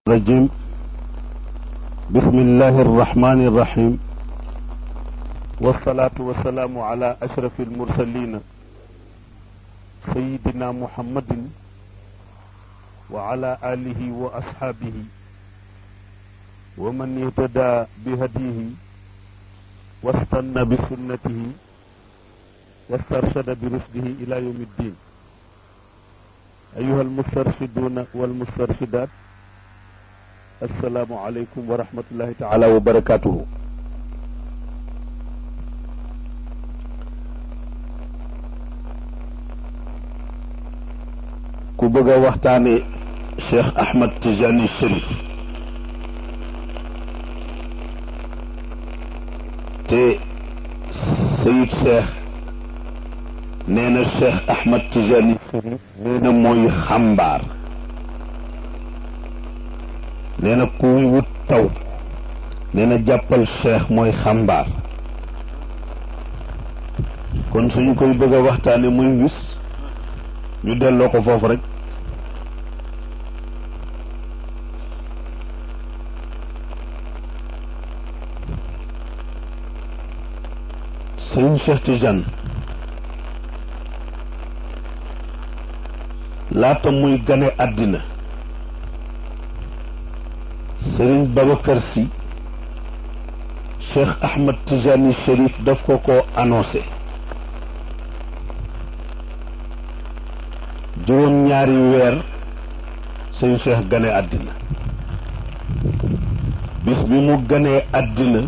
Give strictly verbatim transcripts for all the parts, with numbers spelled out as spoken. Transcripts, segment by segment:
الرجيم بسم الله الرحمن الرحيم والصلاة والسلام على أشرف المرسلين سيدنا محمد وعلى آله وأصحابه ومن اهتدى بهديه واستنى بسنته واسترشد برشده إلى يوم الدين. أيها المسترشدون والمسترشدات، السلام عليكم ورحمة الله تعالى وبركاته. ku bëgg a waxtaane Cheikh Ahmed Tijani Chérif te Sayid Cheikh nee na Cheikh Ahmed Tijani Chérif nee na mooy xambaar, nee na kuy wut taw nee na jàppal Cheikh mooy xambaar. kon suñu koy bëgg a waxtaane muy wis ñu delloo ko foofu rek. Sëriñ Cheikh Tidiane laata muy gane àddina Sëriñ Babacar Sy Cheikh Ahmed Tijani Chérif daf ko ko annoncé juróom ñaari weer Sëriñ Cheikh gane àddina. bis bi mu ganee àddina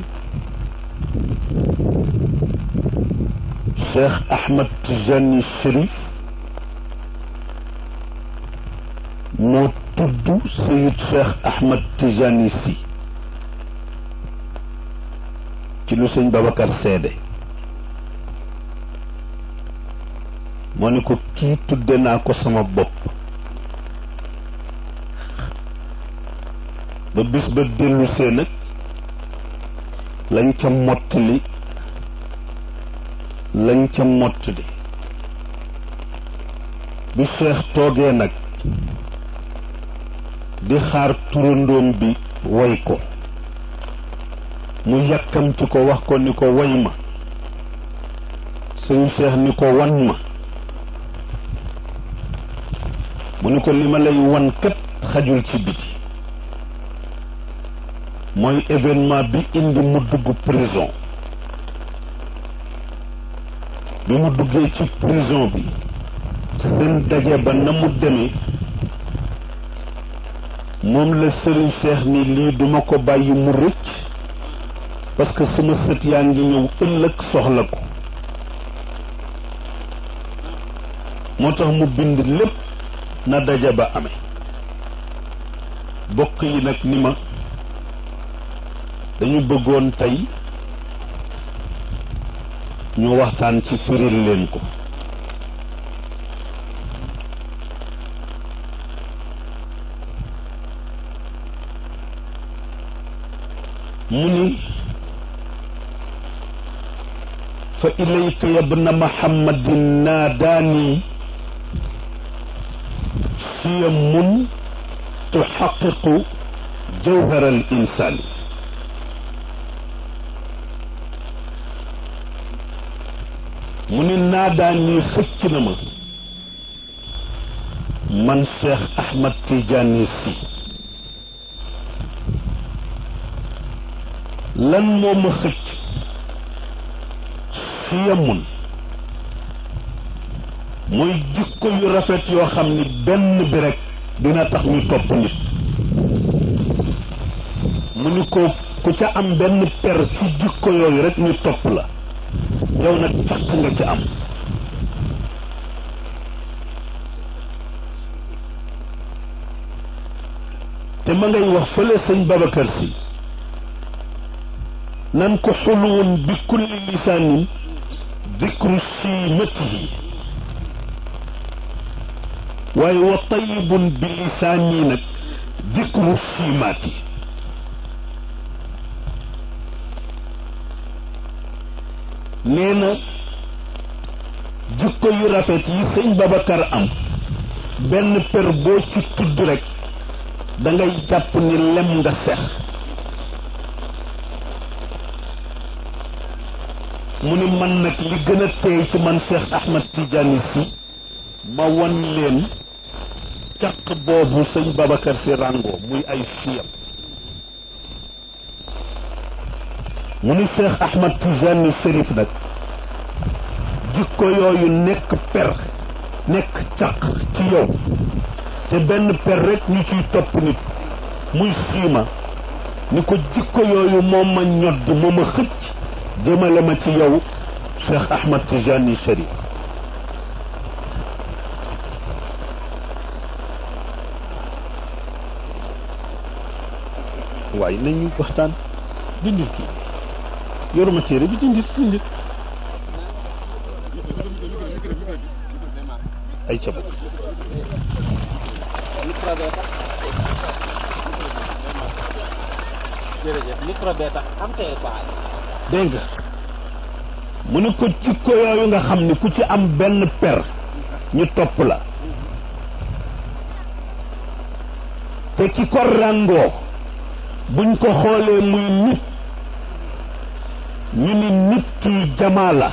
Cheikh Ahmed Tijani Chérif moo tudd Sayid Cheikh Ahmed Tijani Sy ci lu sëñ Babacar seede. moo ni ko kii tudde naa ko sama bopp. ba bis ba dellu see nag lañ ca mottali lañ ca mottali bi Cheikh toogee nag di xaar turandoom bi woy ko mu yàkkamti ko wax ko ni ko woy ma. sëñ Cheikh ni ko wan ma. mu ni ko li ma lay wan kat xajul ci biti, mooy événement bi indi mu dugg prison. bi mu duggee ci prison bi seen daje ba na mu demee moom la Sëriñ Cheikh ni lii duma ko bàyyi mu rëcc, parce que sama sët yaa ngi ñëw ëllëg soxla ko. moo tax mu bind lépp na daje ba amee. bokk yi nag ni ma dañu bëggoon tey ñu waxtaan ci firil leen ko. mu ni fa ilayka yabna muhammadin naadaani siyamun tuxaqiqu jawhara al insaan. mu ni naadaani xëcc na ma man Cheikh Ahmed Tijani Sy. lan moo ma xëcc? siyamun mooy jikko yu rafet yoo xam ni benn bi rek dina tax ñu topp nit. mu ni ko ku ca am benn per ci jikko yooyu rek ñu topp la, yow nag fàq nga ci am. te ma ngay wax fële sëñ Babacar Sy nan ko xuluwun bi kulli lisaanin dikru siimatihi waaye wa tayibun bi lisaani nag dikru siimaati. nee na jikko yu rafet yi sëñ Babacar am benn per boo ci tudd rek da ngay jàpp ni lem nga sex mu ni man nag li gën a teey ci man Cheikh Ahmad Tidiane Sy ma won leen caq boobu sëñ Babacar Sy rango muy ay siyam mu ni Cheikh Ahmad Tidiane Chérif nag jikko yooyu nekk per nekk caq ci yow te benn per rek ñu ciy topp nit muy siima ni ko jikko yooyu moom ma ñodd moo ma xëcc jëmale ma ci yow Cheikh Ahmad Tidiane Chérif waaye nañu waxtaan dindil kii yoruma téere bi dindil dindil ay ca bokk dégg nga mu ne ko jikko yooyu nga xam ni ku ci am benn per ñu topp la te ki ko ràngoo buñ ko xoolee muy nit ñu ni nit ki jamaa la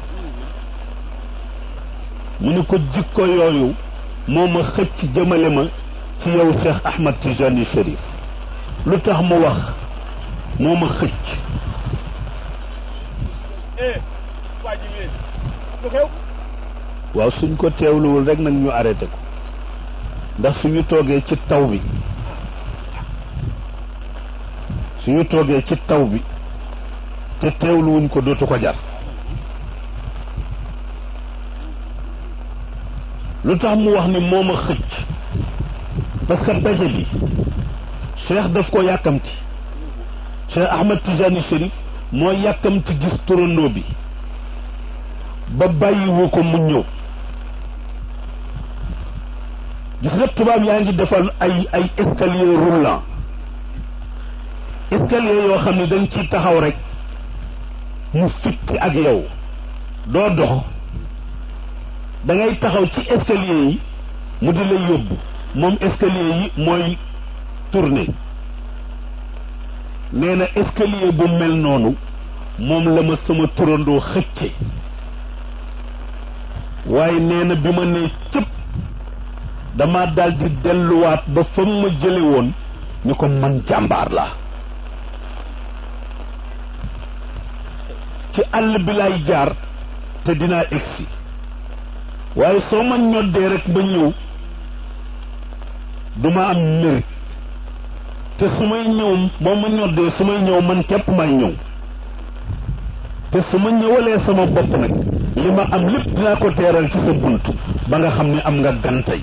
mu ne ko jikko yooyu moo ma xëcc jëmale ma ci yow Cheikh Ahmad Tidiane Chérif lu tax mu wax moo ma xëcc waaw suñ ko teewluwul rek nag ñu arrêté ko ndax suñu toogee ci taw bi suñu toogee ci taw bi te teewluwuñ ko dootu ko jar lu tax mu wax ni moo ma xëcc parce que daje bi Cheikh daf ko yàkkamti Cheikh Ahmad Tidiane Chérif moo yàkkamti gis turandoo bi ba bàyyiwu ko mu ñëw gis nga tubaab yaa ngi defal ay ay escalier roulant escalier yoo xam ne dañ ciy taxaw rek mu fitti ak yow doo dox da ngay taxaw ci escalier yi mu di lay yóbbu moom escalier yi mooy tourner nee na escalier bu mel noonu moom la ma sama turandoo xëcce waaye nee na bi ma nee cëpp dama daldi delluwaat ba fa ma jële woon ni ko man jàmbaar la ci àll bi lay jaar te dinaa egsi waaye soo ma ñoddee rek ba ñëw duma am mérite te su may ñëw boo ma ñoddee su may ñëw man képp may ñëw te su ma ñëwalee sama bopp nag li ma am lépp dinaa ko teeral ci sa bunt ba nga xam ne am nga gantay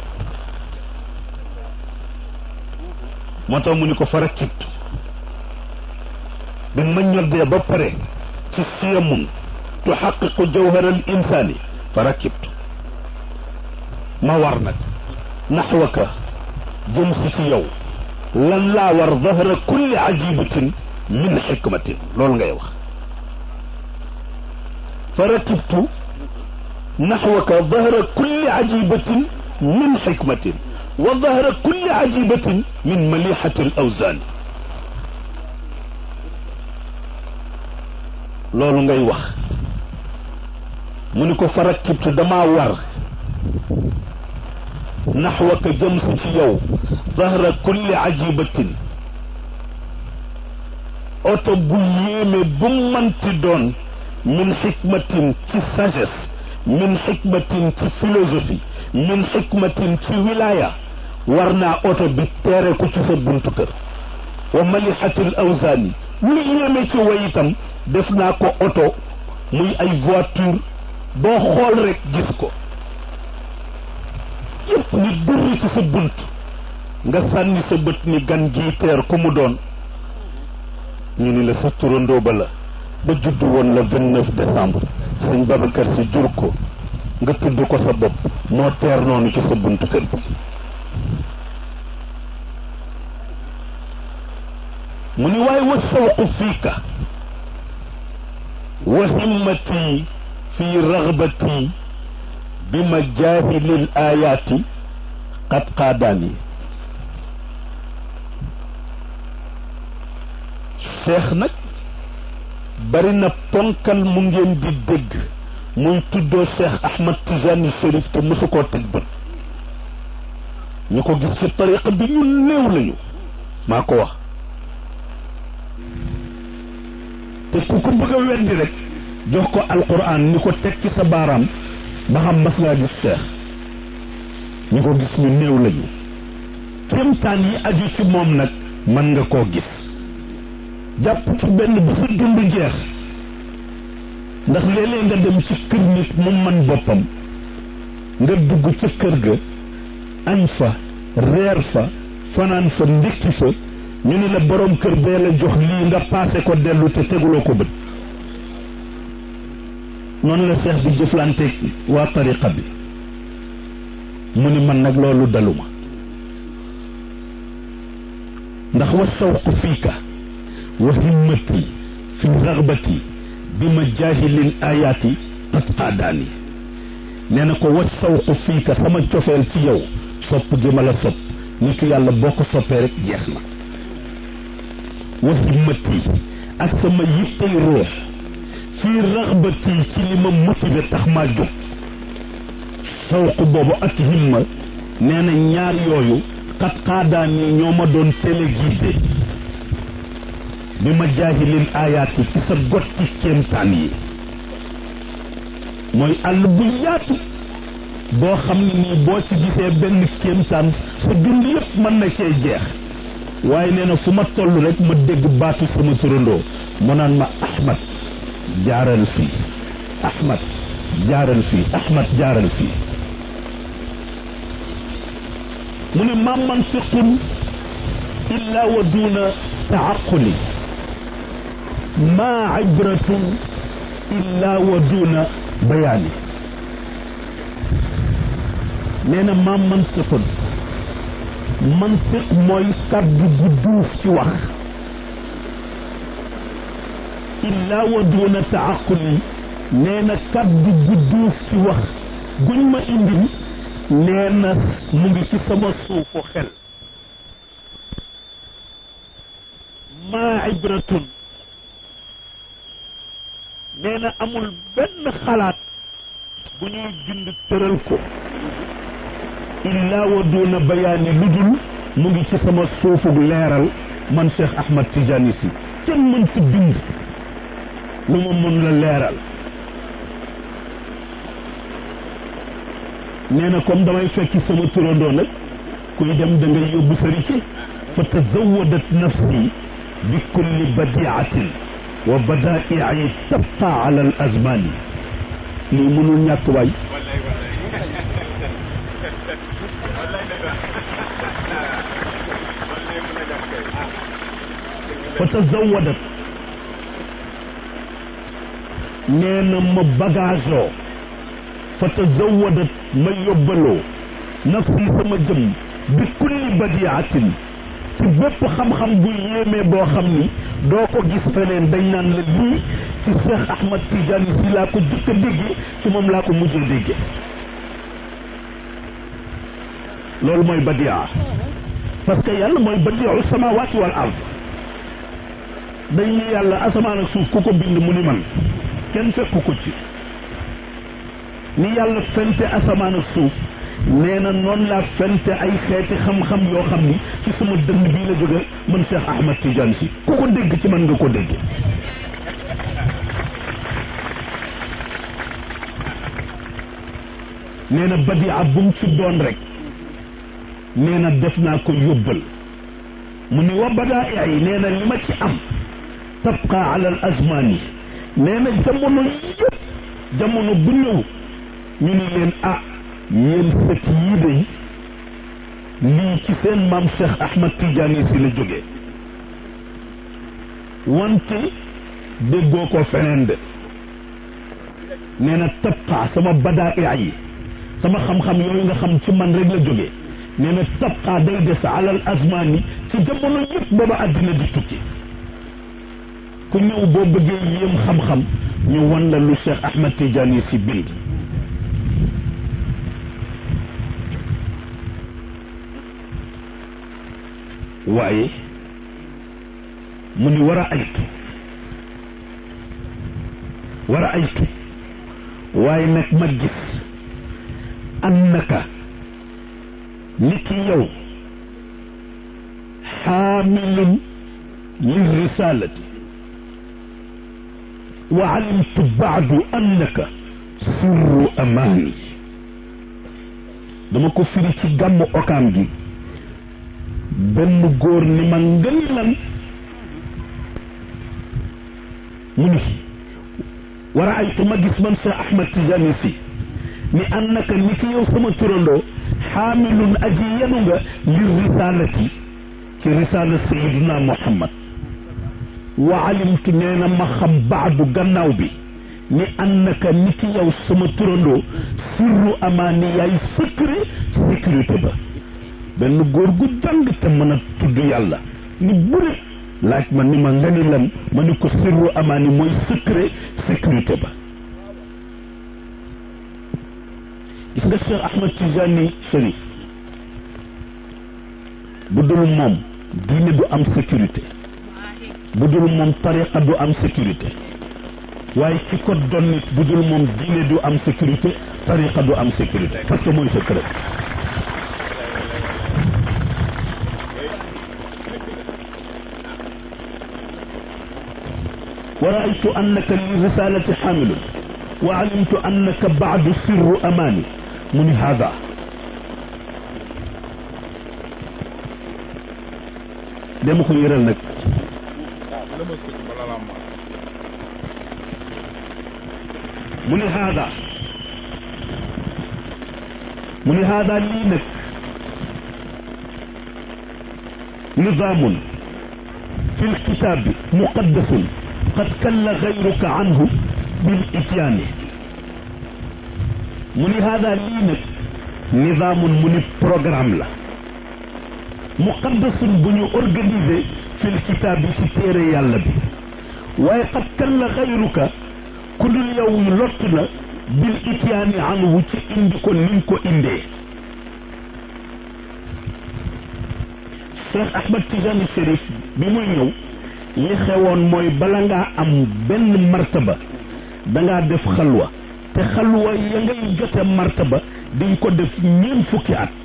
moo tax mu ni ko fara kibtu bi ma ñoddee ba pare ci siyamun tuxaqiqu jawharal insaani fara kibtu ma war nag naxwaka jëm si ci yow lan laa war dahra kulli ajibatin min xikmatin loolu ngay wax fa rakibtu naxwaka dahra kulli ajibatin min xikmatin wa dahra kulli ajibatin min malixati al awzaani loolu ngay wax mu ni ko fa rakibtu damaa war naxwaka jëm si ci yow dahra kulli ajibatin oto bu yéeme bu manti doon min xikmatin ci sagesse min xikmatin ci philosophie min xikmatin ci wilaya war naa oto bi teere ko ci sa buntu kër wa malixatil awsaani lu yéeme ci way itam def naa ko oto muy ay voiture boo xool rek gis ko yëpp ni dërri ci sa bunt nga sànni sa bët ni gan gii teer ku mu doon ñu ni la sa turandoo ba la ba juddu woon le vingt-neuf décembre sëñ Babacar Sy jur ko nga tudd ko sa bopp moo teer noonu ci sa buntu kër bi mu ni waaye wa sawqu fiika wa himmati fi ragbati bi ma jaahilil ayaati qad qaadaani cheikh nag bari na ponkal mu ngeen di dégg muy tuddoo Cheikh Ahmad Tijani Chérif te mosu koo teg bët ñu ko gis ci tariqa bi ñu néew lañu maa ko wax te ku ko bëgg a weddi rek jox ko alquran ni ko teg ci sa baaraam ba xam mas ngaa gis cheikh ñu ko gis ñu néew lañu kéemtaan yi aju ci moom nag mën nga koo gis jàpp ci benn bu sa dund jeex ndax léeg-léeg nga dem ci kër nit mu man boppam nga dugg ca kër ga añ fa reer fa fanaan fa ndékki fa ñu ni la borom kër bee la jox lii nga paase ko dellu te teguloo ko bët noonu la seex bi jëflanteeg waa tariqa bi mu ni man nag loolu daluma ndax wa sawqu fiika wa himmati fi ragbati bi ma jaahilin ayaati qad qaadaani nee na ko wa sawqu fiika sama cofeel ci yow sopp gi ma la sopp nit yàlla boo ko soppee rek jeex na wa himmati ak sama yittey ruux fii ragbati ci li ma motivé tax maa jóg sawqu boobu ak himma nee na ñaar yooyu qad qaadaani ñoo ma doon téléguidé bi ma jaahilin ayaat yi ci sa gotti kéemtaan yi mooy àll bu yaatu boo xam ne nii boo ci gisee benn kéemtaan sa dund yépp mën na cee jeex waaye nee na fu ma toll rek ma dégg baatu sama turandoo mu naan ma Ahmad jaaral fii Ahmad jaaral fii Ahmad jaaral fii mu ne ma mantiqun illa wa duuna taaquli ما عبرة إلا ودون بيان نينا ما منطق منطق موي كاد غدوف ci wax إلا ودون تعقل نينا كاد غدوف ci wax guñ ma indi neena mu ngi ci sama suufu xel ما عبرة nee na amul benn xalaat bu ñuy bind tëral ko illaa wa duuna bayaani lu dul mu ngi ci sama suufug leeral man Cheikh Ahmad Tijani si kenn mën ci bind lu ma mën la leeral nee na comme damay fekki sama turandoo nag kuy dem da ngay yóbbu sa ricce fa tazawadat nafsi bi kulli badiatin wa badaa'i tabqa ala al azmani lii mënul ñàkk waay fa tazawadat nee na ma bagaasoo fa tazawadat ma yóbbaloo nafsi sama jëm bi kulli badiatin ci bépp xam-xam bu yéemee boo xam ni doo ko gis feneen dañ naan la lii ci Cheikh Ahmad Tijani si laa ko jëkk a déggee ci moom laa ko mujjee déggee loolu mooy badia parce que yàlla mooy badiu samawaati wal ard dañ ni yàlla asamaan ak suuf ku ko bind mu ni man kenn fekku ko ci ni yàlla fente asamaan ak suuf nee na noonu laa fente ay xeeti xam-xam yoo xam ni ci sama dënn bii la jóge man Cheikh Ahmad Tijani si ku ko dégg ci man nga ko dégg nee na badia bu mu ci doon rek nee na def naa ko yóbbal mu ni wa badaa yi nee na li ma ci am tabqa ala al azmani nee na jamono yëpp jamono bu ñëw ñu ni leen ah yéen sët yii day lii ci seen maam Cheikh Ahmad Tijani si la jógee wante déggoo ko feneen de nee na tabqa sama badaa yi sama xam-xam yooyu nga xam ci man rek la jógee nee na tabqa day des alal azmani ci jamono yëpp booba àddina di tukki ku ñëw boo bëggee yéem xam-xam ñu wan la lu Cheikh Ahmad Tijani si bind waaye mu ni war a aytu war a aytu waaye nag ma gis annaka ni ki yow xaamilun li risalati wa alimtu baadu annaka sirru amaani dama ko firi ci gàmmu okaam gi benn góor ni ma ngën lan mu ni war a aytu ma gis man Cheikh Ahmad Tijani si ni annaka ni ki yow sama turandoo xaamilun aji yenu nga li risalati ci risala sayiduna Muhammad wa alimtu nee na ma xam baadu gannaaw bi ni annaka ni ki yow sama turandoo sirru amaani yaay secret sécurité ba benn góor gu jàng te mën a tudd yàlla ni bëri laaj ma ni ma nga ni lan ma ni ko sirru amaani mooy secret sécurité ba gis nga Cheikh Ahmad Tijani Chérif bu dul moom diine du am sécurité bu dul moom tariqa du am sécurité waaye ci ko doon nit bu dul moom diine du am sécurité tariqa du am sécurité parce que mooy secret wa raaytu annaka li risalati xaamilun wa alimtu annaka baadu sirru amaani mu ni hada dama ko yëral nag mu ni hada mu ni hada lii nag nizaamun fi lkitaabi muqaddasun qad kalla gayruka anhu bil ityaani mu ni hada lii nag nizaamun mu ni programme la muqaddasun bu ñu organisé fil kitaab bi ci téere yàlla bi waaye qad kalla gayruka ku dul yow lott na bil ityaani anhu ci indi ko niñ ko indee Cheikh Ahmad Tijani Chérif bi muy ñëw li xewoon mooy bala ngaa am benn martaba dangaa def xalwa te xalwa ya ngay jote martaba diñ ko def ñeent fukki at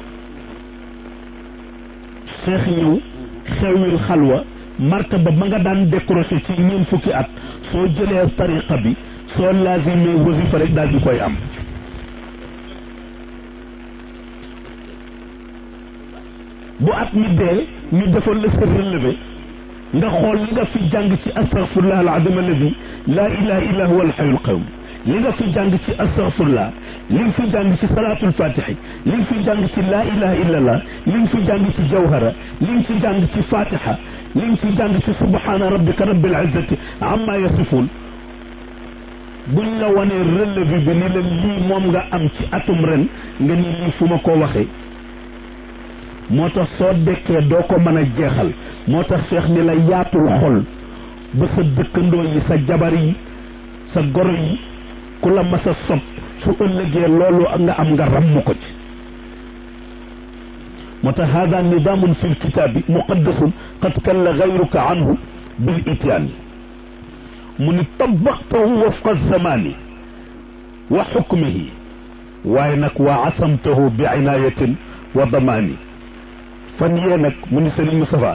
Cheikh ñëw xewil xalwa martaba ba nga daan décroché ci ñeent fukki at soo jëlee tariqa bi soo laazimee wasifa rek daal di koy am bu at mi dee ñu defal la sa relevé nga xool li nga fi jàng ci astaghfirullah al-azim alladi laa ilaha illa huwa al-hayyul qayyum li nga fi jàng ci astaghfirullah li nga fi jàng ci salaatul fatihi li nga fi jàng ci laa ilaha illa allah li nga fi jàng ci jawhara li nga fi jàng ci fatiha li nga fi jàng ci subhana rabbika rabbil izzati amma yasifun buñ la wanee relevé bi ni la lii moom nga am ci atum ren nga ni lii fu ma ko waxee moo tax soo dekkee doo ko mën a jeexal moo tax Cheikh ni la yaatul xol ba sa dëkkandoo yi sa jabar yi sa goro yi ku la mas a sob su ëllëgee loolu nga am nga ramm ko ci moo tax hada nidamun fi lkitaabi muqaddasun qad kalla gayruka anhu bil ityaani mu ni tabaqtahu wafqa zamani wa xukmihi waaye nag waa asamtahu bi inayatin wa damaani fan yee nag mu ni Serigne Moustapha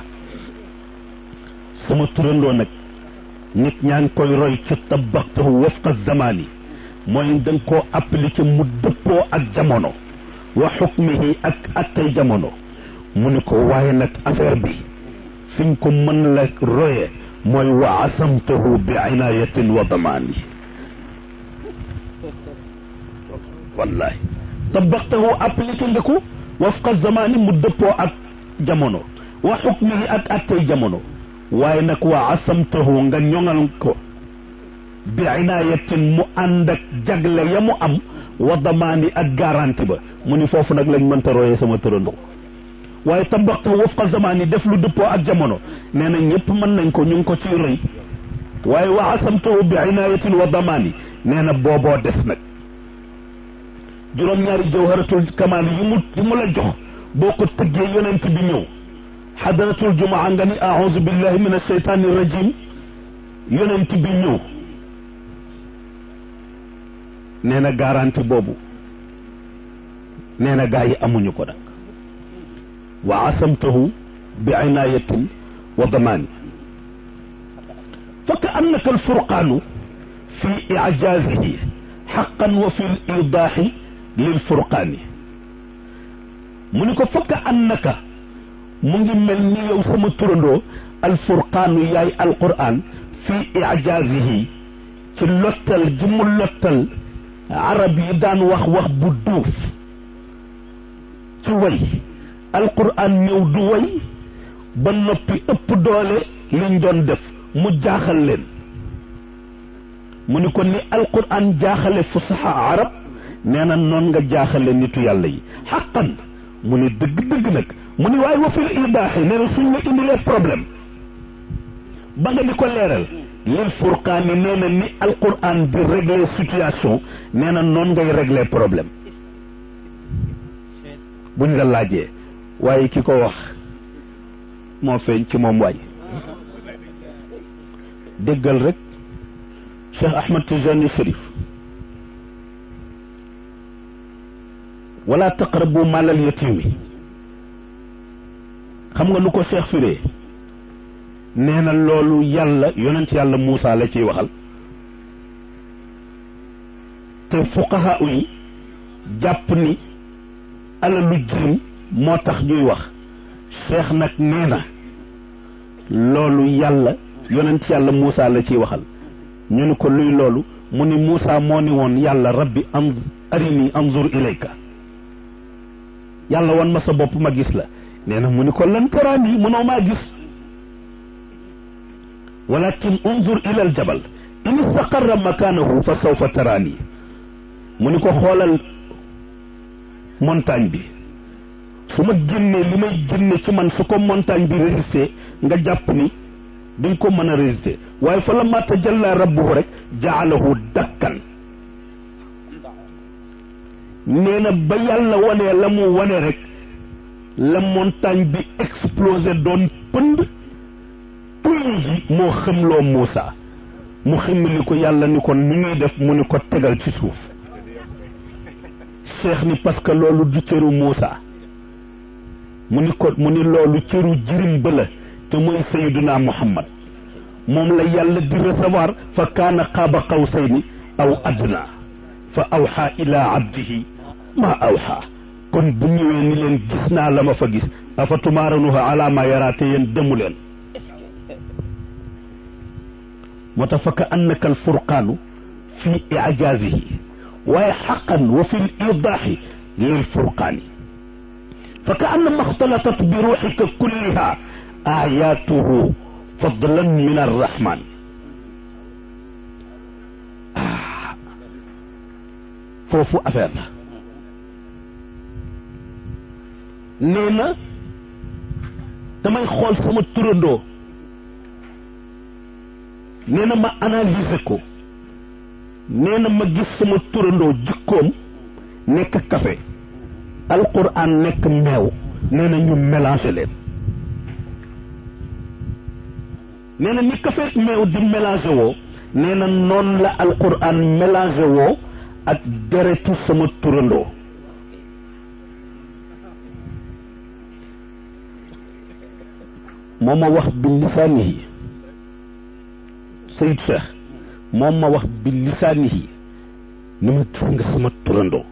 sama turandoo nag nit ñaa ngi koy roy ci tabaqtahu wafqa zamani mooy da nga koo appliqué mu dëppoo ak jamono wa xukmihi ak attay jamono mu ni ko waaye nag affaire bi fi nga ko mën la roye mooy wa asamtahu bi inayatin wa damaani wallahi tabaqtahu appliqué nga ko wafqa zamani mu dëppoo ak jamono wa xukmihi ak attay jamono waaye nag wa asamtahu nga ñoŋal ko bi inayatin mu ànd ak jagle ya mu am wa damaani ak garanti ba mu ni foofu nag lañ mënta royee sama tërandoo waaye tabaqtahu wafqa zamani def lu dëppoo ak jamono nee na ñëpp mën nañ ko ñu ngi ko ciy roy waaye wa asamtahu bi inayatin wa damaani nee na booboo des nag juróom-ñaari jawharatul kamaal yi mu yi mu la jox boo ko tëggee yonent bi ñëw xadaratul jumaa nga ni aouzu billahi min asheytaani rajim yonent bi ñëw nee na garanti boobu nee na gaa yi amuñu ko nag wa asamtahu bi inayatin wa damaani fa ka annaka alfurqaanu fi ijazihi xaqan wa fi lidaaxi lilfurqaani mu ni ko fa ka annaka mu ngi mel ni yow sama turandoo alfurqaanu yaay alquran fi ijazihi ci lottal gi mu lottal arab yi daan wax wax bu duuf ci way alquran ñëw du way ba noppi ëpp doole liñ doon def mu jaaxal leen mu ni ko ni alquran jaaxale fusaxa arab nee na noon nga jaaxale nitu yàlla yi xaqan mu ni dëgg-dëgg nag mu ni waaye wa fil idaaxi nee na suñ la indilee problème ba nga di ko leeral lil furqaan yi nee na ni alquran di régler situation nee na noon ngay régler problème buñ la laajee waaye ki ko wax moo feeñ ci moom waay déggal rek Cheikh Ahmad Tijani Chérif wala taqrabu maalal yatimi xam nga lu ko Cheikh firee nee na loolu yàlla yonent yàlla Muusa la ciy waxal te fuqaha yi jàpp ni alalu jirim moo tax ñuy wax Cheikh nag nee na loolu yàlla yonent yàlla Muusa la ciy waxal ñu ni ko luy loolu mu ni Muusa moo ni woon yàlla rabbi am arini anzur ilayka yàlla wan ma sa bopp ma gis la nee na mu ni ko lan taraani mënoo maa gis walakin unzur ila al jabal in istaqarra makanahu fa sawfa taraani mu ni ko xoolal montagne bi su ma génnee li may génne ci man su ko montagne bi résister nga jàpp ni di nga ko mën a résister waaye fa lamma tajalla rabbuhu rek jaalahu dakkan nee na ba yàlla wanee la mu wane rek la montagne bi explosé doon pënd pënd ji moo xamloo Muusa mu ximmi ni ko yàlla ni ko ni ñuy def mu ni ko tegal ci suuf Cheikh ni parce que loolu du cëru Muusa mu ni ko mu ni loolu cëru jirim ba la te mooy Sayyiduna Muhammad moom la yàlla di recevoir fa kaana qaaba qawsayni aw adna fa awxa ila abdihi ma awxa kon bu ñëwee ni leen gis naa la ma fa gis afa tumaaranuha ala ma yaraate yéen demu leen moo tax fa ka annaka alfurqaanu fi ijazihi waaye xaqan wa fi lidaaxi lilfurqaani fa ka anna ma xtalatat bi ruuxika kulliha ayaatuhu fadlan min arrahman ah foofu affaire la nee na damay xool sama turandoo nee na ma analyser ko nee na ma gis sama turandoo jikkoom nekk café alquran nekk meew nee na ñu mélanger leen nee na ni café meew di mélanger woo nee na noonu la alquran mélanger woo ak deretu sama turandoo moom ma wax bi lisaanihi Sayid Cheikh moom ma wax bi lisaanihi ni ma gis nga sama turandoo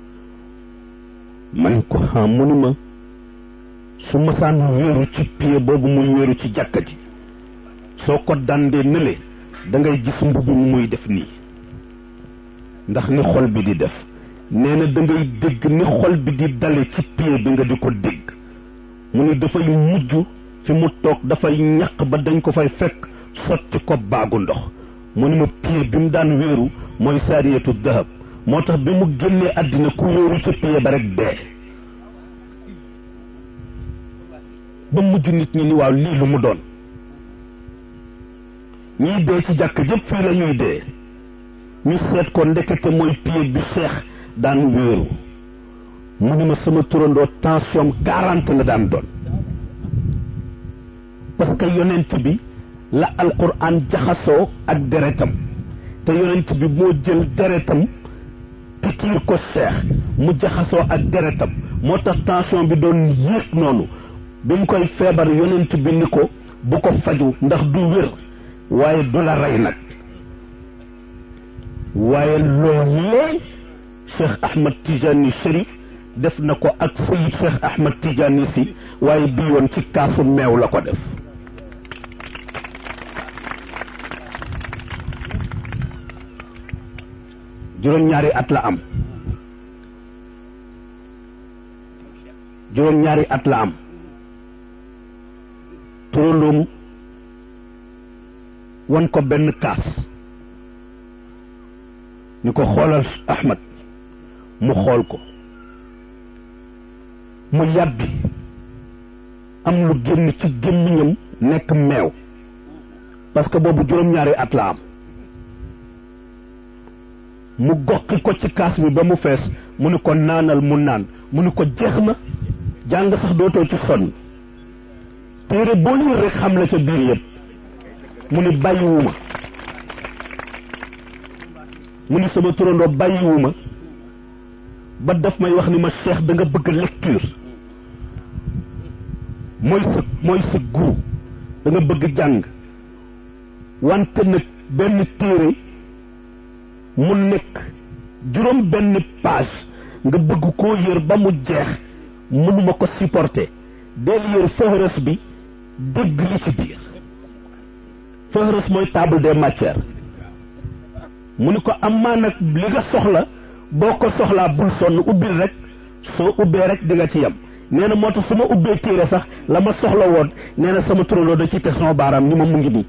man ko xam mu ni ma su ma saan wéeru ci pied boobu muy wéeru ci jàkka ji soo ko dandee nële da ngay gis mbubb mi muy def nii ndax ni xol bi di def nee na da ngay dégg ni xol bi di dale ci pied bi nga di ko dégg mu ni dafay mujj fi mu toog dafay ñaq ba dañ ko fay fekk sotti ko baagu ndox mu ni ma pied bi mu daan wéeru mooy saariyatu dahab moo tax bi mu génnee àddina ku wéeru ci pied ba rek dee ba mujj nit ñi ni waaw lii lu mu doon ñiy dee ci jàkk jëpp fii la ñuy dee ñu seet ko ndekete mooy pied bi Cheikh daan wéeru mu ni ma sama turandoo tension quarante la daan doon parce que yonent bi la alquran jaxasoo ak deretam te yonent bi moo jël deretam pikiir ko Cheikh mu jaxasoo ak deretam moo tax tension bi doon yéeg noonu bi mu koy feebar yonent bi ni ko bu ko faju ndax du wér waaye du la rey nag waaye loolee Cheikh Ahmad Tijani Chérif def na ko ak Seyid Cheikh Ahmad Tijani si waaye bii woon ci kaasu meew la ko def juróom-ñaari at la am juróom-ñaari at la am turandoom wan ko benn kaas ni ko xoolal Ahmad mu xool ko mu yàbbi am lu génn ci gémmiñam nekk meew parce que boobu juróom-ñaari at la am mu goqi ko ci kaas bi ba mu fees mu ni ko naanal mu naan mu ni ko jeex na jàng sax dootoo ci sonn téere boo liir rek xam la ca biir yëpp mu ni bàyyiwuma mu ni sama turandoo bàyyiwuma ba daf may wax ni ma Cheikh da nga bëgg lecture mooy sa mooy sa guru da nga bëgg jàng wante nag benn téere mu nekk juróom benn page nga bëgg koo yër ba mu jeex mënuma ko supporter del yër fëhërës bi dégg li ci biir fëhërës mooy table des matières mu ni ko am maa nag li nga soxla boo ko soxlaa bul sonn ubbil rek soo ubbee rek di nga ci yem nee na moo tax su ma ubbee téere sax la ma soxla woon nee na sama turandoo da ci teg sama baaraam ni ma mu ngi nii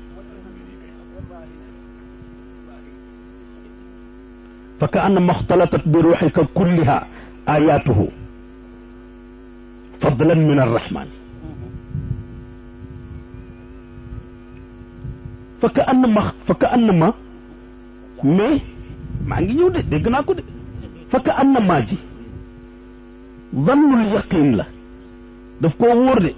fa ka annama ixtalatat bi ruuxika kulliha ayaatuhu fadlan min arrahman fa ka annama fa ka annama mais maa ngi ñëw de dégg naa ko de fa ka annama ji dannul yaqin la daf koo wóor de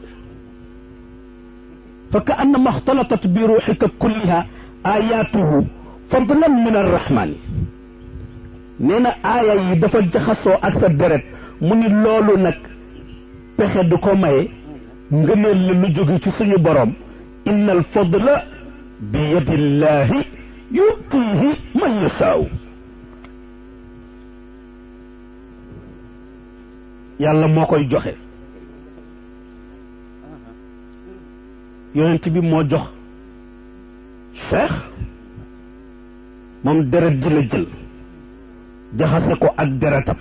fa ka annama ixtalatat bi ruuxika kulliha ayaatuhu fadlan min arrahmani nee na aaya yi dafa jaxasoo ak sa deret mu ni loolu nag pexe du ko maye ngëneel la lu jóge ci suñu borom inna al fadla bi yadillahi yutihi man yasaaw yàlla moo koy joxe yonent bi moo jox Cheikh moom deret ji la jël jaxase ko ak deretam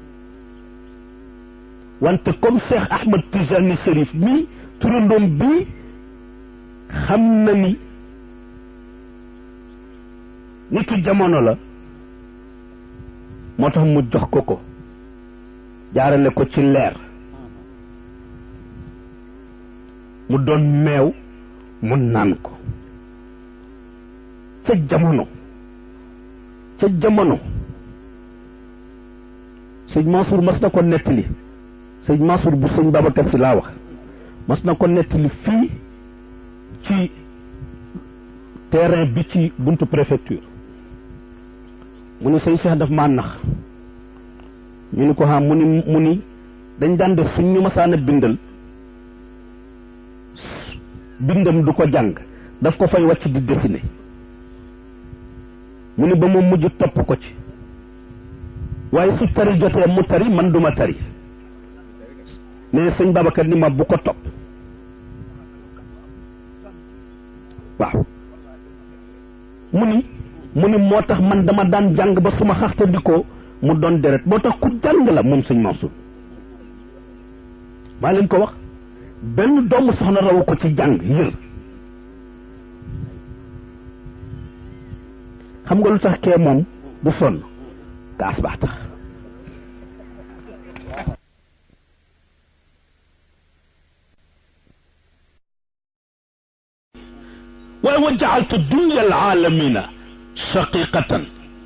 wante comme Cheikh Ahmad Tijani Chérif mi turandoom bii xam na ni nitu jamono la moo tax mu jox ko ko jaarale ko ci leer mu doon meew mu naan ko ca jamono ca jamono sëñ Mansour mas na ko nettali sëñ Mansour bu sëñ Babacar Si laa wax mas na ko nettali fii ci terrain bi ci buntu préfecture mu ni sëñ Cheikh daf maa nax ñu ni ko xam mu ni mu ni dañ daan def suñ ñu masaan a bindal bindam du ko jàng daf ko fay wàcc di dessiner mu ni ba mu mujj topp ko ci waaye su tari jotee mu tari man duma tari nee sëñ Babacar ni ma bu ko topp waaw mu ni mu ni moo tax man dama daan jàng ba suma xaxtandikoo mu doon deret moo tax ku jàng la moom sëñ Mansour maa leen ko wax benn doomu soxna rawu ko ci jàng yër xam nga lu tax kee moom du sonn kaas baa tax waaye wa jaaltu dunya alaalamina shaqiqatan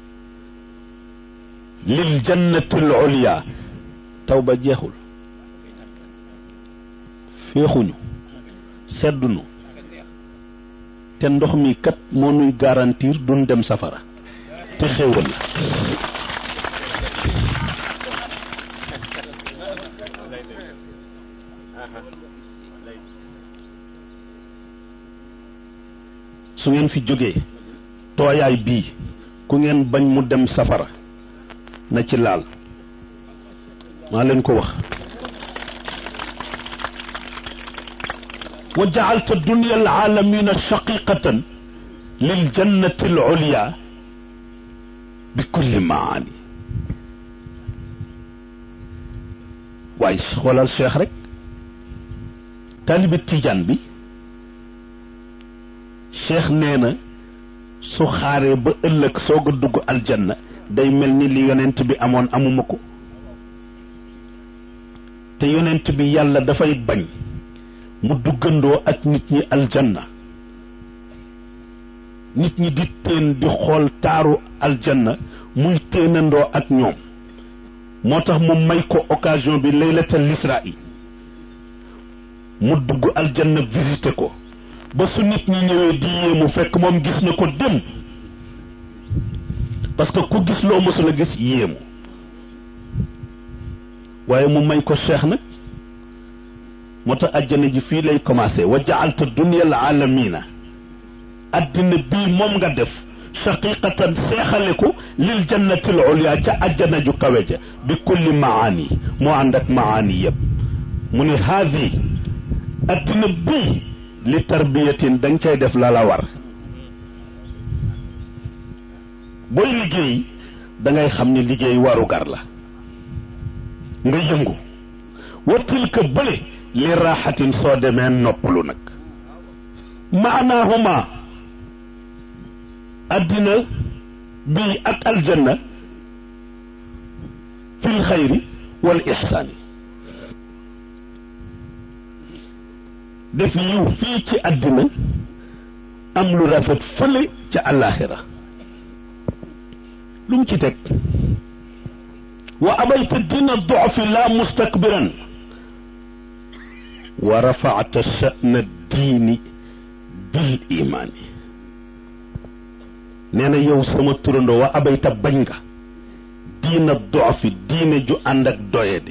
lil jannati al ulya taw ba jeexul féexuñu sedduñu te ndox mi kat moo nuy garantir duñ dem safara te xéewal la su ngeen fi jógee tooyaay bii ku ngeen bañ mu dem safara na ci laal maa leen ko wax wa ja'alta dunya al-aalamina shaqiqatan lil jannati al-ulya bi kulli maani waaye xoolal cheikh rek taalibi tijaan bi cheikh nee na su xaaree ba ëllëg soog a dugg aljanna day mel ni li yonent bi amoon amuma ko te yonent bi yàlla dafay bañ mu duggandoo ak nit ñi aljanna nit ñi di teen di xool taaru aljanna muy téenandoo ak ñoom moo tax mu may ko occasion bi laylatal israa mu dugg aljanna visité ko ba su nit ñi ñëwee di yéemu fekk moom gis na ko dem parce que ku gis loo mësul a gis yéemu waaye mu may ko cheikh nag moo tax àjjana ji fii lay commencé wa ja'alta dunya al aalamina addina bii moom nga def shaqiqatan seexale ko lil jannati al ulya ca àjjana ju kawe ja bi kulli maani moo ànd ak maani yëpp mu ne haadi addina bii li tarbiyatin da nga cay def la la war booy liggéey da ngay xam ne liggéey warugar la nga yëngu wa tilka bële li raaxatin soo demee noppalu nag maanaahuma addina bii ak aljanna fil xayri wal ixsaani def yiw fii ci àddina am lu rafet fële ca àllaaxira lu mu ci teg wa abayta dina dofi la mustakbiran wa rafaata sha'na diini bil imaani nee na yow sama turandoo wa abayta bañ nga diina dofi diine ju ànd ak doyadi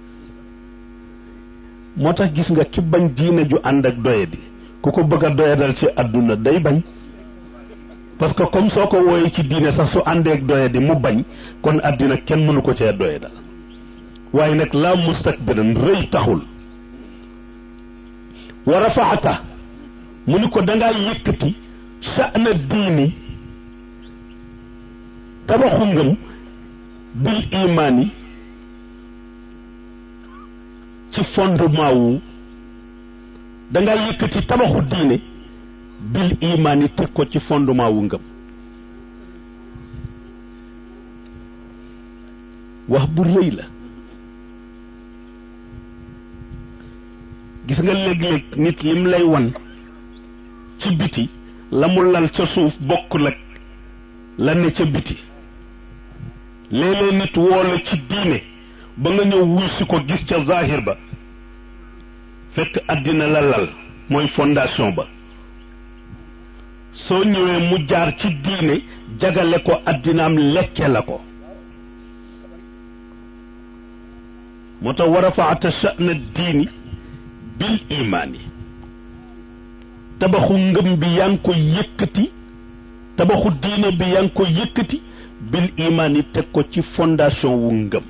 moo tax gis nga ki bañ diine ju ànd ak doyadi ku ko bëgg a doyadal ci àdduna day bañ parce que comme soo ko wooyee ci diine sax su àndeek doyadi mu bañ kon àddina kenn mënu ko cee doyadal waaye nag laa mustakbiran rëy taxul wa rafaata mu ni ko dangaa yëkkati sha'na diini tabaxu ngëm bil imaani ci fondement wu dangaa yëkkati tabaxu diine bil imaani teg ko ci fondement wu ngëm wax bu rëy la gis nga léeg-léeg nit lim lay wan ci biti la mu lal ca suuf bokkul ak la ne ca biti léeg-léeg nit woo la ci diine ba nga ñëw wuy si ko gis ca zahir ba fekk àddina la lal mooy fondation ba soo ñëwee mu jaar ci diine jagale ko àddinaam lekke la ko moo tax wa rafaata sha'na diini bil imaani tabaxu ngëm bi yaa ngi ko yëkkati tabaxu diine bi yaa ngi ko yëkkati bil imaani teg ko ci fondation wu ngëm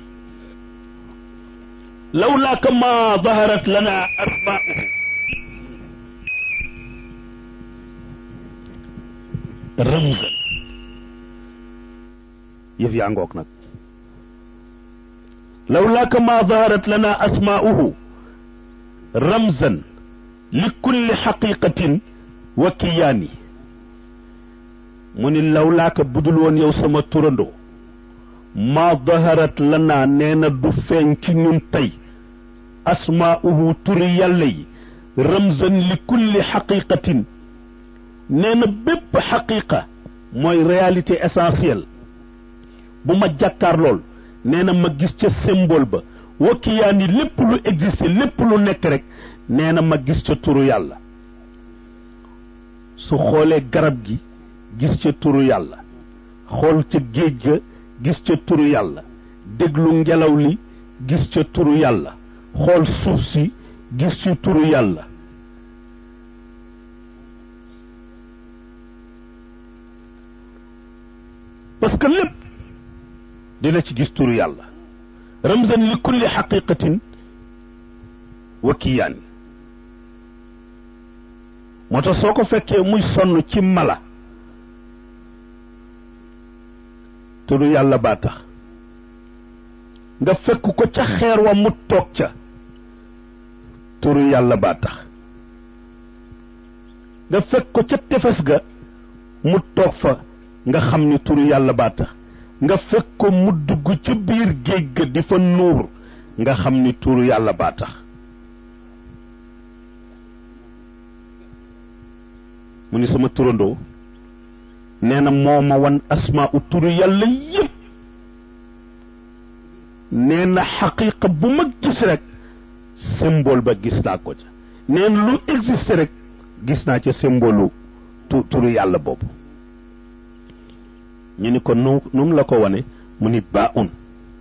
lawlaaka ma daharat lana asmaa'uhu ramzan yëf yaa ngoog nag lawlaaka ma daharat lana asmaa'uhu ramzan li kulli xaqiqatin wa kiyaani mu ni lawlaaka budul woon yow sama turandoo ma daharat lana nee na du feeñ ci ñun tey asmaa'uhu turi yàlla yi ramzan li kulli xaqiqatin nee na bépp xaqiqa mooy réalité essentielle bu ma jàkkaar lool nee na ma gis ca symbole ba wakkiyaani lépp lu existe lépp lu nekk rek nee na ma gis ca turu yàlla su xoolee garab gi gis ca turu yàlla xool ca géej ga gis ca turu yàlla déglu ngelaw li gis ca turu yàlla xool suuf si gis ci turu yàlla parce que lépp dina ci gis turu yàlla ramzan li kulli xaqiqatin wa kiyaan moo tax soo ko fekkee muy sonn ci mala turu yàlla baa tax nga fekk ko ca xeer wa mu toog ca turu yàlla baa tax nga fekk ko ca tefes ga mu toog fa nga xam ni turu yàlla baa tax nga fekk ko mu dugg ca biir géej ga di fa nuur nga xam ni turu yàlla baa tax mu ni sama turandoo nee na moo ma wan asmaa u turu yàlla yépp nee na xaqiiqa bu ma gis rek symbole ba gis naa ko ca nee na lu existe rek gis naa ca symbole tu turu yàlla boobu ñu ni ko nu nu mu la ko wane mu ni baa un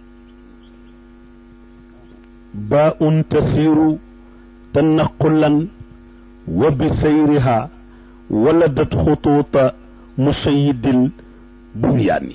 baa un tasiiru tanaqulan wa bi sayriha waladat xutuuta musayidil bunyaani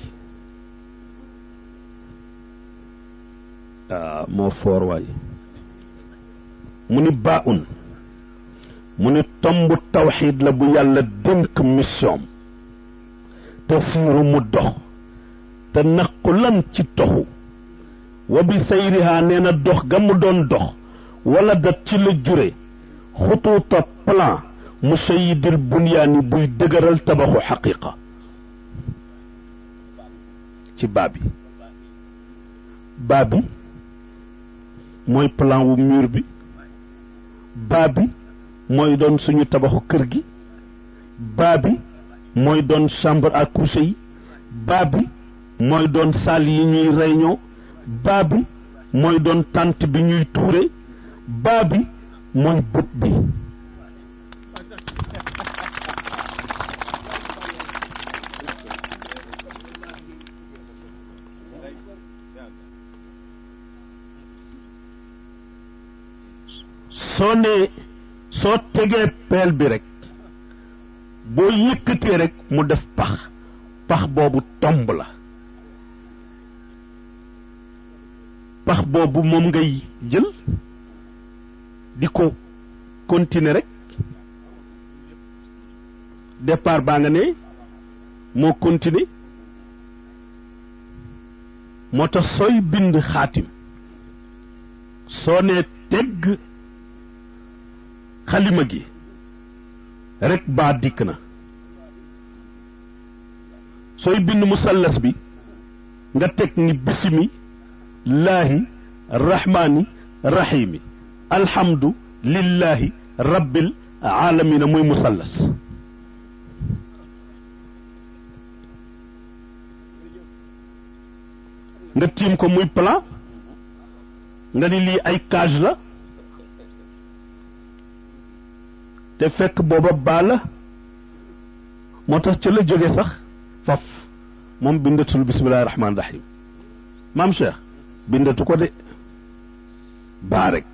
ah moo foor waaye mu ni baa un mu ni tomb tawxiid la bu yàlla dénk mission tasiiru mu dox te naqulan ci toxu wa bi sayriha nee na dox ga mu doon dox wala dat ci la jure xutuuta plan musayidil bunyaani buy dëgëral tabaxu xaqiqa ci baa bi baa bi mooy plan wu mur bi baa bi mooy doon suñu tabaxu kër gi baa bi mooy doon chambre à coucher yi baa bi mooy doon salle yi ñuy réunion baa bi mooy doon tente bi ñuy tuure baa bi mooy bët bi soo nee soo tegee peel bi rek boo yëkkatee rek mu def pax pax boobu tomb la pax boobu moom ngay jël di ko continuer rek départ baa nga ne moo continuer moo tax sooy bind xaatim soo nee tegg xalima gi rek baa dikk na sooy bind musallas bi nga teg ni bisimi laahi rahmaani rahimi alhamdu lillahi rabbil aalamina muy musallas nga tiim ko muy plan nga ni lii ay cage la te fekk booba baa la moo tax ca la jóge sax faf moom bindatul bismillahi rahmaani rahim maam Cheikh bindatu ko de baa rek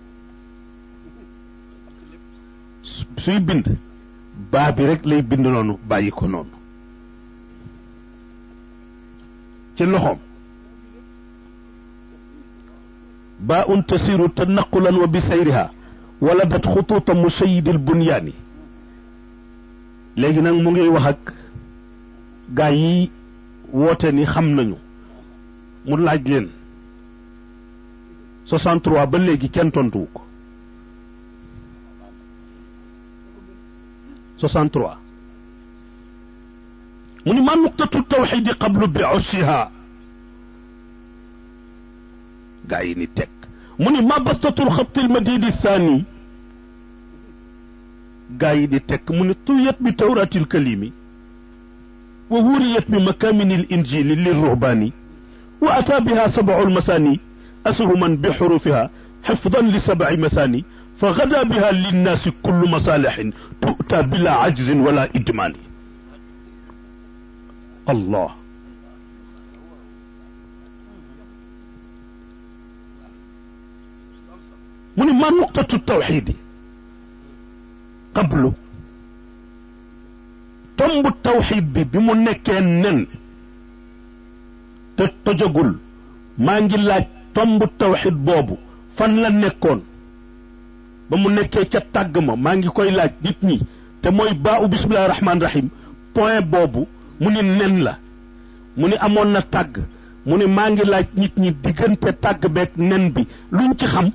suy bind baa bi rek lay bind noonu bàyyi ko noonu ci loxoom baa un tasiru tanaqulan wa bi sayriha waladat xutuuta musayidil bunyaani léegi nag mu ngi wax ak gaa yi woote ni xam nañu mu laaj leen soixante-trois ba léegi kenn tontuwu ko soixante-trois mu ni ma nuqtatu tawxidi qablu bi ussiha gaa yi ni teg mu ni ma bastatul xatil madidi thani gaa yi di tekk mu ni tuyat bi tawratil kalimi wa wuriyat bi makaminil injili lirruhbani wa ata biha sab'ul masani asruman bi xurufiha xifdan li sab'i masani fa gada biha linnaasi kullu masaalixin tu'ta bila ajzin wala idmaani allah mu ni ma nuqtatu tawxiidi qablu tombu tawxiid bi bi mu nekkee nen te tojagul maa ngi laaj tombu tawxiid boobu fan la nekkoon ba mu nekkee ca tàgg ma maa ngi koy laaj nit ñi te mooy baa u bismillahi rahmaani rahim point boobu mu ni nen la mu ni amoon na tàgg mu ni maa ngi laaj nit ñi diggante tàgg beeg nen bi luñ ci xam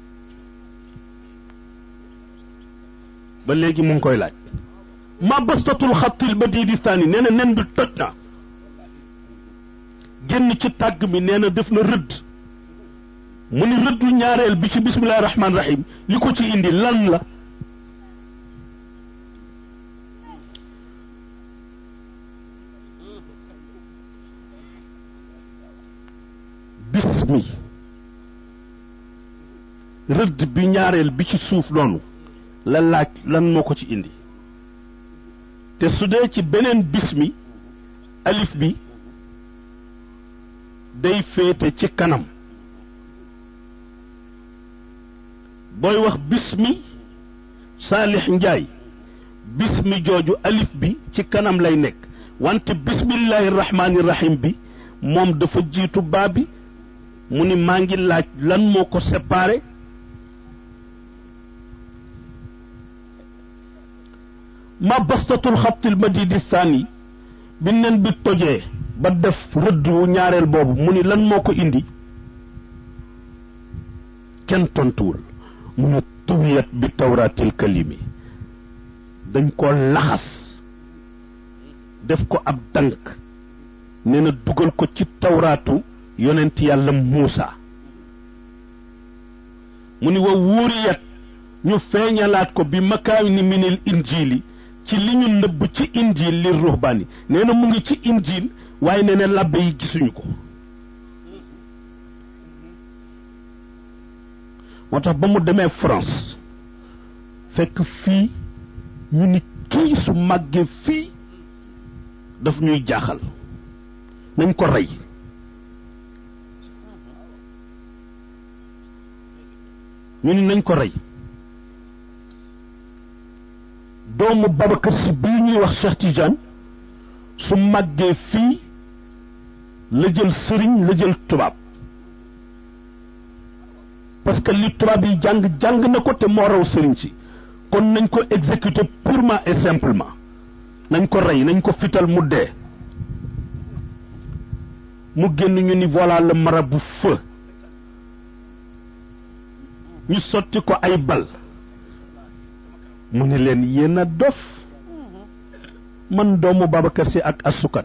ba léegi mu ngi koy laaj ma bastatul xattil ba dii di sànni nee na nen bi toj na génn ci tàgg mi nee na def na rëdd mu ni rëddu ñaareel bi ci bismillahi rahmaani rahim li ko ci indi lan la bismi rëdd bi ñaareel bi ci suuf noonu la laaj lan moo ko ci indi te su dee ci beneen bismi alif bi day féete ci kanam booy wax bismi Saalix Njaay bismi jooju alif bi ci kanam lay nekk wante bismillahi rahmaani rahim bi moom dafa jiitu baa bi mu ni maa ngi laaj lan moo ko séparé ma bastatul xattil madidi saani bi nen bi tojee ba def rëdd wu ñaareel boobu mu ni lan moo ko indi kenn tontuwul mu ni tuwiyat bi tawraatil kalimi dañ ko laxas def ko ab dank nee na dugal ko ci tawraatu yonent yàlla Muusa mu ni wa wuuriyat ñu feeñalaat ko bi makaani minil injiili ci li ñu nëbb ci injil li ruhbaani nee na mu ngi ci injil waaye nee na labbe yi gisuñu ko moo tax ba mu demee France fekk fii ñu ni kii su màggee fii daf ñuy jaaxal nañ ko rey ñu ni nañ ko rey doomu Babacar Si bii ñuy wax Cheikh Tidiane su màggee fii la jël sëriñ la jël tubaab parce que li tubaab yi jàng jàng na ko te moo raw sëriñ si kon nañ ko exécuter purement et simplement nañ ko rey nañ ko fital mu dee mu génn ñu ni voilà le marabout feu ñu sotti ko ay bal mu ni leen yéen a dof man doomu Babacar Si ak asukan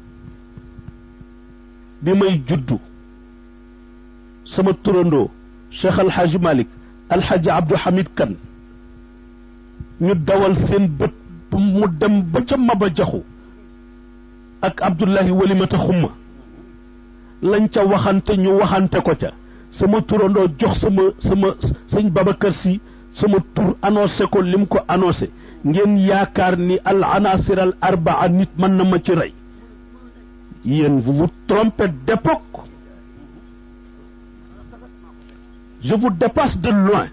bi may juddu sama turandoo Cheikh Alhaji Malick Alhaji Abdou Hamid Kan ñu dawal seen bët mu dem ba ca Maba Jaxu ak Abdullahi Walimata Xumma lañ ca waxante ñu waxante ko ca sama turandoo jox sama sama sëñ Babacar Si sama tur annoncé ko lim ko annoncé ngeen yaakaar ni al anasir al arbaa nit mën na ma ci rey yéen vous vous trompez d'époque je vous dépasse de loin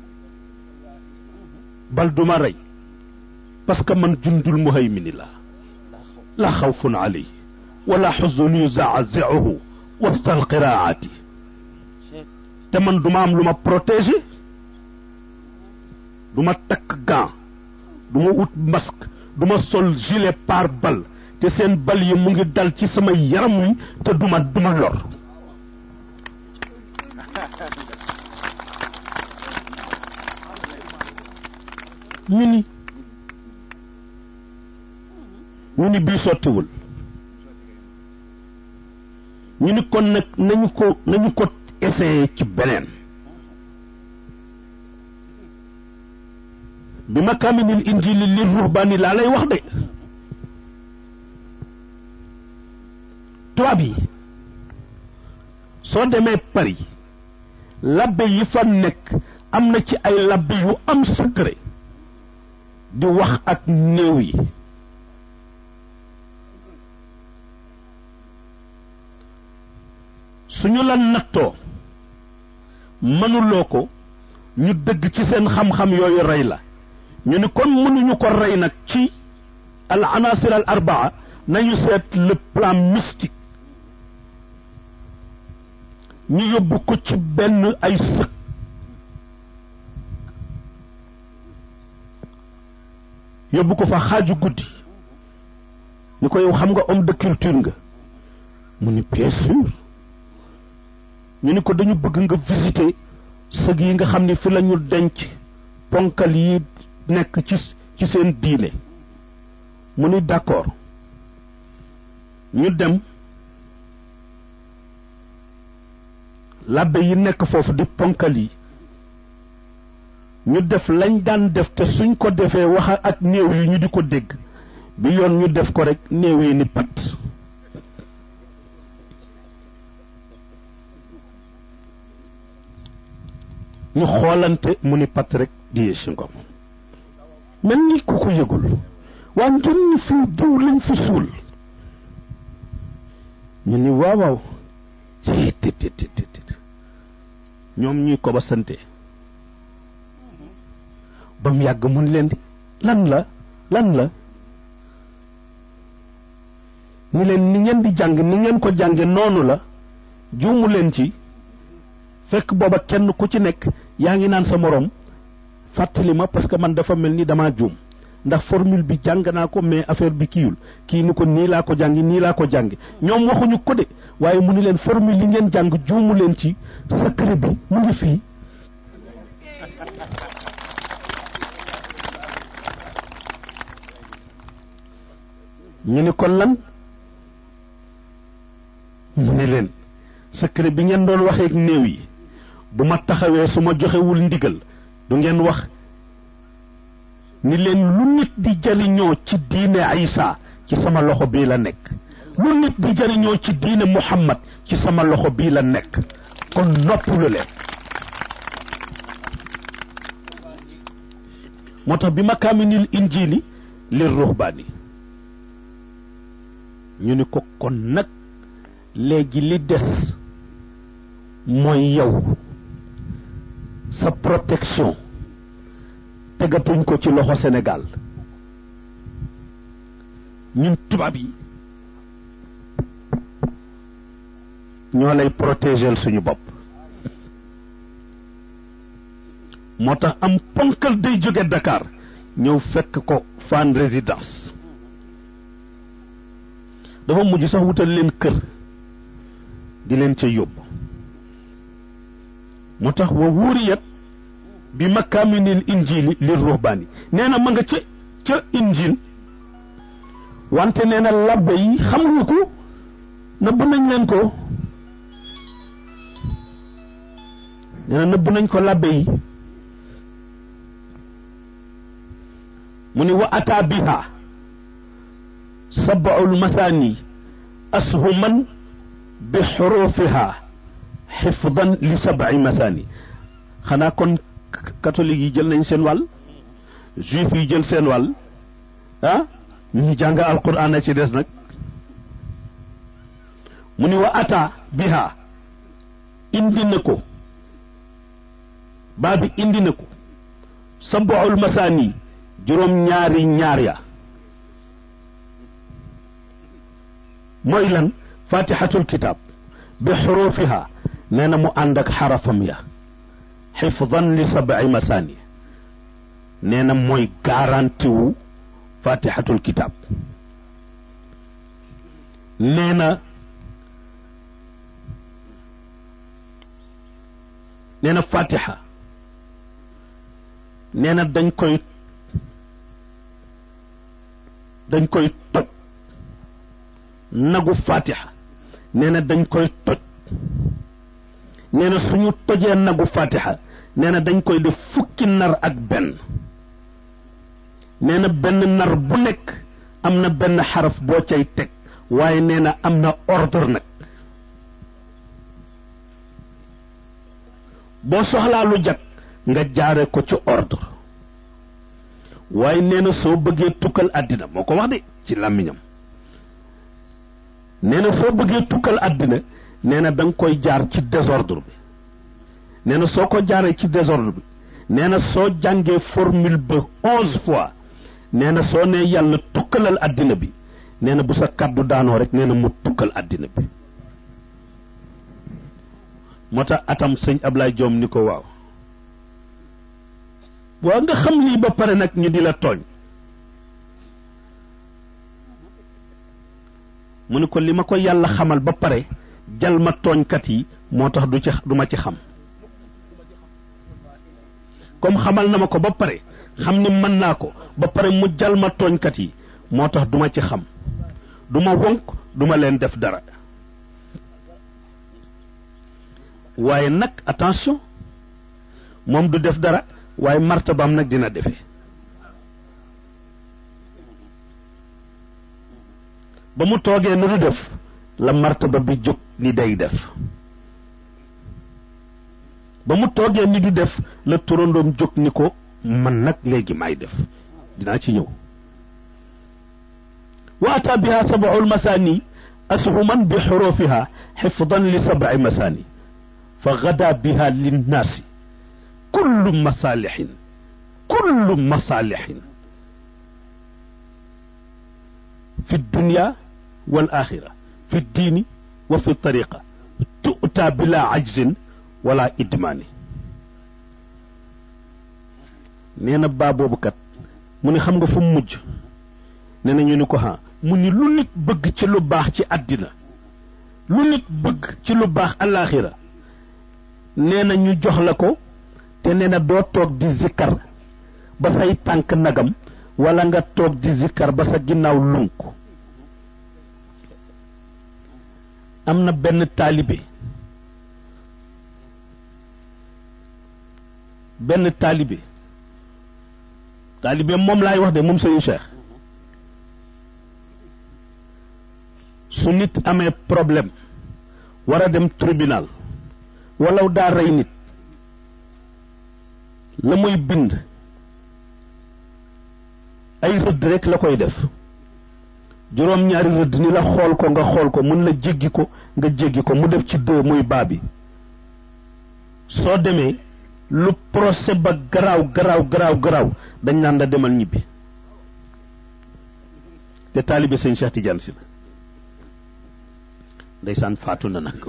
bal duma rey parce que man jundul muhaymini la la xawfun alayhi wala xuzun yuzaziuhu wasta alqiraati te man duma am lu ma protégé du ma takk gant du ma ut masque du ma sol gilet pare-balles te seen bal yi mu ngi dal ci sama yaram wi te duma duma lor ñu ni ñu ni bii sottiwul ñu ni kon nag nañu ko nañu ko essayer ci beneen bi makaaminil injili li ruhbaani laa lay wax de tubaab yi soo demee Paris labbe yi fa nekk am na ci ay labbe yu am secret di wax ak néew yi suñu la nattoo mënuloo ko ñu dëgg ci seen xam-xam yooyu rey la ñu ni kon mënuñu ko rey nag ci al anasir al arbaa nañu seet le plan mystique ñu yóbbu ko ci benn ay sëg yóbbu ko fa xaaju guddi ni ko yow xam nga homme de culture nga mu ni bien sûr ñu ni ko dañu bëgg nga visiter sëg yi nga xam ni fi lañu denc ponkal yi nekk ci ci seen diine mu ni d'accord ñu dem labbe yi nekk foofu di ponkal yi ñu def lañ daan def te suñ ko defee wax ak néew yi ñu di ko dégg bi yoon ñu def ko rek néew yi ni pat ñu xoolante mu ni pat rek di yee si ngom mel ni ku ko yëgul waa ngeen ni fii diw lañ fi suul ñu ni waaw waaw ci tit tit tit ñoom ñuy ko ba sante ba mu yàgg mun leen di lan la lan la ni leen ni ngeen di jàng ni ngeen ko jànge noonu la juumu leen ci fekk booba kenn ku ci nekk yaa ngi naan sa morom fàttali ma parce que man dafa mel ni damaa juum ndax formule bi jàng naa ko mais affaire bi kiiwul kii ni ko nii laa ko jàngi nii laa ko jàngi ñoom waxuñu ko de waaye mu ni leen formule yi ngeen jàng juumu leen ci secret bi mu ngi fii ñu ni kon lan mu ni leen secret bi ngeen doon waxee ak néew yi bu ma taxawee su ma joxewul ndigal du ngeen wax ni leen lu nit di jariñoo ci diine Isa ci sama loxo bii la nekk lu nit di jariñoo ci diine Muhammad ci sama loxo bii la nekk kon noppalu leen moo tax bi makaaminil injili lir ruhbaani ñu ni ko kon nag léegi li des mooy yow sa protection tegatuñ ko ci loxo Sénégal ñun tubaab yi ñoo lay protéger suñu bopp moo tax am ponkal day jóge Dakar ñëw fekk ko Fann Résidence dafa mujj sax wutal leen kër di leen ca yóbbu moo tax wa wuriyat bi makaaminil injili lir ruhbaani nee na ma nga ca ca injil wante nee na labbe yi xamuñu ko nëbb nañ leen ko nee na nëbb nañ ko labbe yi mu ni wa ataa biha sab'ul masaani ashuman bi xurufiha xifdan li sab'i masaani xanaa kon catholique yi jël nañ seen wàll juif yi jël seen wàll ah ñu jàng alquran a ci des nag mu ni wa ata biha indi na ko baa bi indi na ko sab'ul masaani juróom ñaari ñaar ya mooy lan fatihatul kitab bi xurufiha nee na mu ànd ak xarafam ya xifdan li sab'i masaani nee na mooy garanti wu fatihatul kitab nee na nee na fatiha nee na dañ koy dañ koy toj nagu fatiha nee na dañ koy toj nee na suñu tojee nagu fatiha nee na dañ koy def fukki nar ak benn nee na benn nar bu nekk am na benn xaraf boo cay teg waaye nee na am na ordre nag boo soxlaa lu jag nga jaare ko ci ordre waaye nee na soo bëggee tukkal àddina moo ko wax de ci làmmiñam nee na soo bëggee tukkal àddina nee na da nga koy jaar ci désordre bi nee na soo ko jaaree ci désordre bi nee na soo jàngee formule ba onze fois nee na soo nee yàlla tukkalal àddina bi nee na bu sa kàddu daanoo rek nee na mu tukkal àddina bi moo tax atam sëñ Ablaye Diom ni ko waaw waaw nga xam lii ba pare nag ñu di la tooñ mu ni ko li ma ko yàlla xamal ba pare jal ma tooñkat yi moo tax du ci du ma ci xam comme xamal na ma ko ba pare xam ni mën naa ko ba pare mu jal ma tooñkat yi moo tax du ma ci xam du ma wonk du ma leen def dara waaye nag attention moom du def dara waaye martabaam nag dina defe ba mu toogee nu du def la martaba bi jóg ni day def ba mu toogee ni du def la turandoom jóg ni ko man nag léegi may def dinaa ci ñëw wa ata biha sab'ul masani ashuman bi xurufiha xifdan li sab'i masani fa gada biha linnaasi kullu masaalixin kullu masaalixin fi dunya wal axira fi diini wa fi tariqa tu'ta bila ajzin wala idmaani nee na baa boobu kat mu ne xam nga fu mu mujj nee na ñu ni ko ha mu ni lu nit bëgg ci lu baax ci àddina lu nit bëgg ci lu baax alaaxira nee na ñu jox la ko te nee na doo toog di zikkar ba say tànk nagam wala nga toog di zikkar ba sa ginnaaw lunk am na benn taalibe benn taalibe taalibe moom laay wax de moom sëñ Cheikh su nit amee problème war a dem tribunal walaw daa rey nit la muy bind ay rëdd rek la koy def juróom-ñaari rëdd ni la xool ko nga xool ko mun la jéggi ko nga jéggi ko mu def ci deux muy baa bi soo demee lu procès ba garaaw garaaw garaaw garaaw dañ naan la demal ñibbi te taalibe sëñ Cheikh Tidiane si la ndeysaan faatu na nag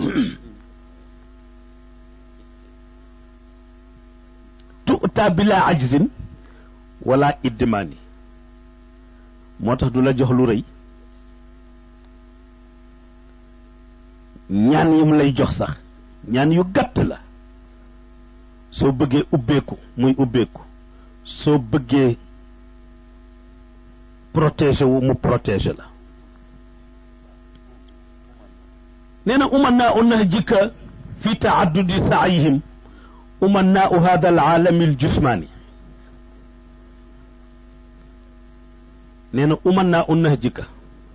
tu'ta bila ajzin wala idmaani moo tax du la jox lu rëy ñaan yim lay jox sax ñaan yu gàtt la soo bëggee ubbeeku muy ubbeeku soo bëggee protéger wu mu protéger la nee na umanaa u nahjika fi taaddudi saayihim umanaa u hada alaalami aljusmaani nee na umanaa u nahjika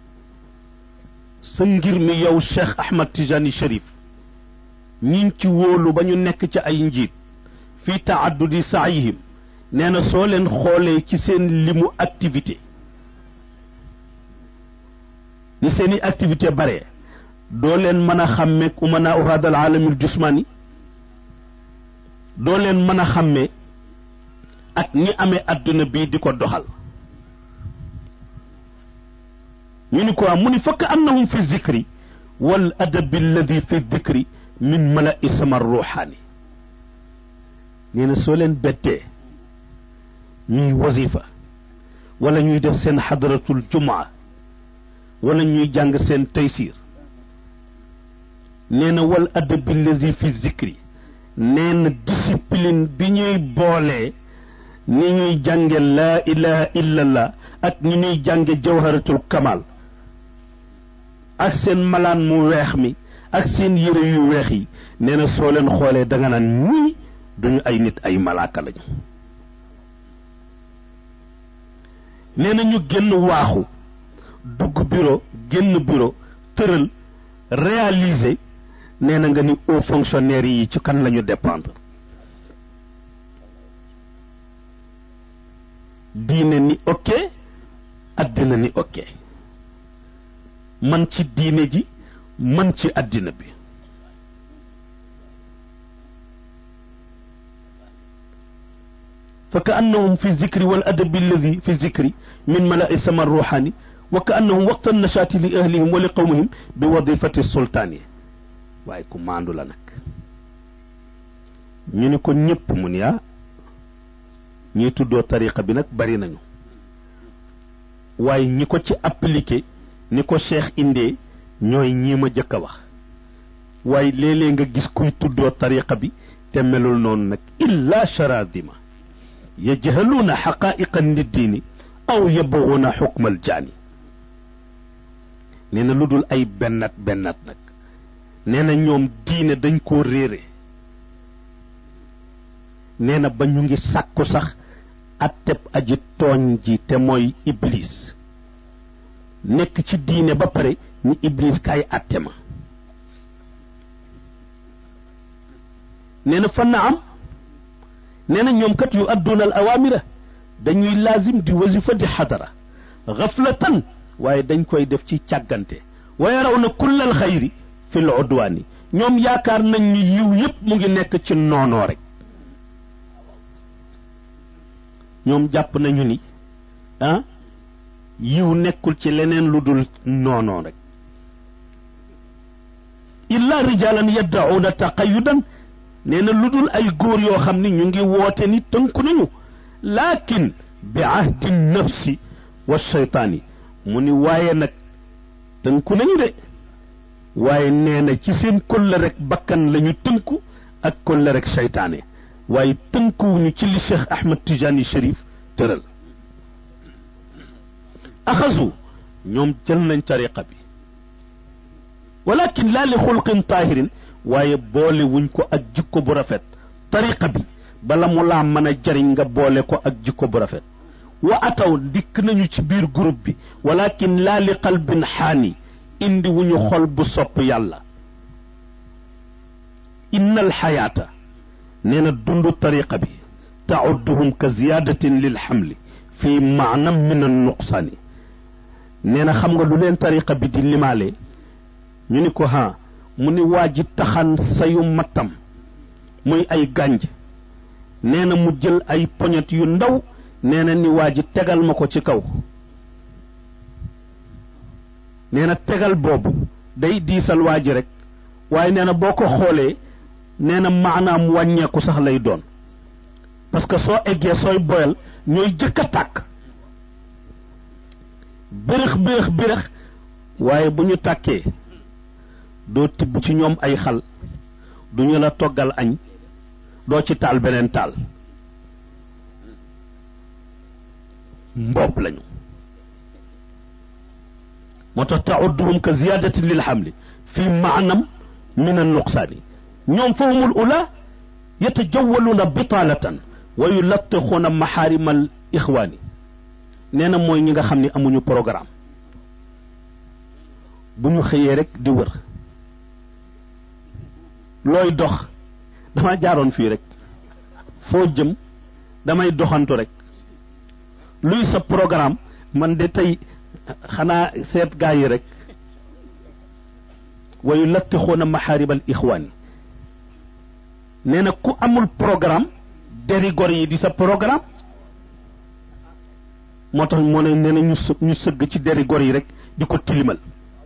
sa ngir mi yow Cheikh Ahmad Tijani Cherif ñiñ ci wóolu ba ñu nekk ci ay njiit fi taaddudi saayihim nee na soo leen xoolee ci seen limu activité ni seeni activité bare doo leen mën a xàmmee umanaa u hada alaalami aljusmaani doo leen mën a xàmmee ak ñi amee adduna bii di ko doxal ñu ni ko mu ni fakk annahum fi zikri wal adabi alladi fi dikri min mala'i sama ruuxaani nee na soo leen bettee ñuy wasifa wala ñuy def seen xadaratul jumaa wala ñuy jàng seen taysir nee na wal adabi alladi fi zikri nee na discipline bi ñuy boolee ni ñuy jànge laa ilaha illallah ak ni ñuy jànge jawharatul kamal ak seen malaan mu weex mi ak seen yére yu weex yi nee na soo leen xoolee da nga naan ñii duñu ay nit ay malaaka lañu nee na ñu génn waaxu dugg bureau génn bureau tëral réaliser nee na nga ni haut fonctionnaire yi ci kan la ñu dépendre diine ni ok àddina ni ok man ci diine ji man ci àddina bi fa ka annahum fi zikri wal adabi alladi fi zikri min malaai sama ruuxaani wa ka annahum waqta nashaati li ahlihim wa li qawmihim bi wadifati sultaani waaye ku maandu la nag ñu ni ko ñëpp mu ni ah ñiy tuddoo tariqa bi nag bari nañu waaye ñi ko ci appliqué ni ko cheikh indee ñooy ñii ma jëkk a wax waaye léeg-léeg nga gis kuy tuddoo tariqa bi te melul noonu nag illa charadima yajhaluuna xaqaa'iqa niddiini aw yabghuuna xukmal jaani nee na lu dul ay bennat bennat nag nee na ñoom diine dañ koo réere nee na ba ñu ngi sàkku sax atteb aji tooñ ji te mooy iblis nekk ci diine ba pare ni iblis kaay atte ma nee na fa na am nee na ñoom kat yu adduuna al awaamira dañuy laazim di wasifa di xadara gaflatan waaye dañ koy def ci càggante wa yaraw na kullal xayri fi l udwaani ñoom yaakaar nañ ñu yiw yépp mu ngi nekk ci noonoo rek ñoom jàpp nañu ni ah yiw nekkul ci leneen lu dul noonoo rek illa rijalan yaddacuuna taqayudan nee na lu dul ay góor yoo xam ni ñu ngi woote ni tënku nañu laakin bi ahdi nafsi wa shaytaani mu ni waaye nag tënku nañu de waaye nee na ci seen kolla rek bakkan la ñu tënku ak kolla rek seytaane waaye tënkuwuñu ci li Cheikh Ahmed Tijani Cherif tëral axasu ñoom jël nañ tariqa bi walakin laa li xulqin taahirin waaye boole wuñ ko ak jikko bu rafet tariqa bi bala mu laa mën a jariñ nga boole ko ak jikko bu rafet wa ataw dikk nañu ci biir groupe bi walakin laa li qalbin xaani indi wuñu xol bu sopp yàlla inna alxayaata nee na dundu tariqa bi taudduhum ka ziyaadatin lil xamli fii maanam min an nuqsaani nee na xam nga lu leen tariqa bi di limaale ñu ni ko ha mu ni waa ji taxan sayu mattam muy ay gànj nee na mu jël ay poñet yu ndaw nee na ni waa ji tegal ma ko ci kaw nee na tegal boobu day diisal waa ji rek waaye nee na boo ko xoolee nee na maanaam wàññeeku sax lay doon parce que soo eggee sooy boyal ñooy jëkk a tàkk bërëx bërëx bërëx waaye bu ñu tàkkee doo tibb ci ñoom ay xal du ñu la toggal añ doo ci taal beneen taal mboob lañu moo tax taudduhum ka ziyadatin lil xamli fi maanam min an nuqsaani ñoom fahumul ula yatajawwaluuna bitaalatan wa yulattixuuna maxaarima al ixwaani nee na mooy ñi nga xam ne amuñu programme bu ñu xëyee rek di wër looy dox dama jaaroon fii rek foo jëm damay doxantu rek luy sa programme man de tey xanaa seet gaa yi rek wa yulattixuuna maxaarima al ixwaani nee na ku amul programme deri gor yi di sa programme moo tax moo ne nee na ñu ñu sëgg ci deri gor yi rek di ko tilimal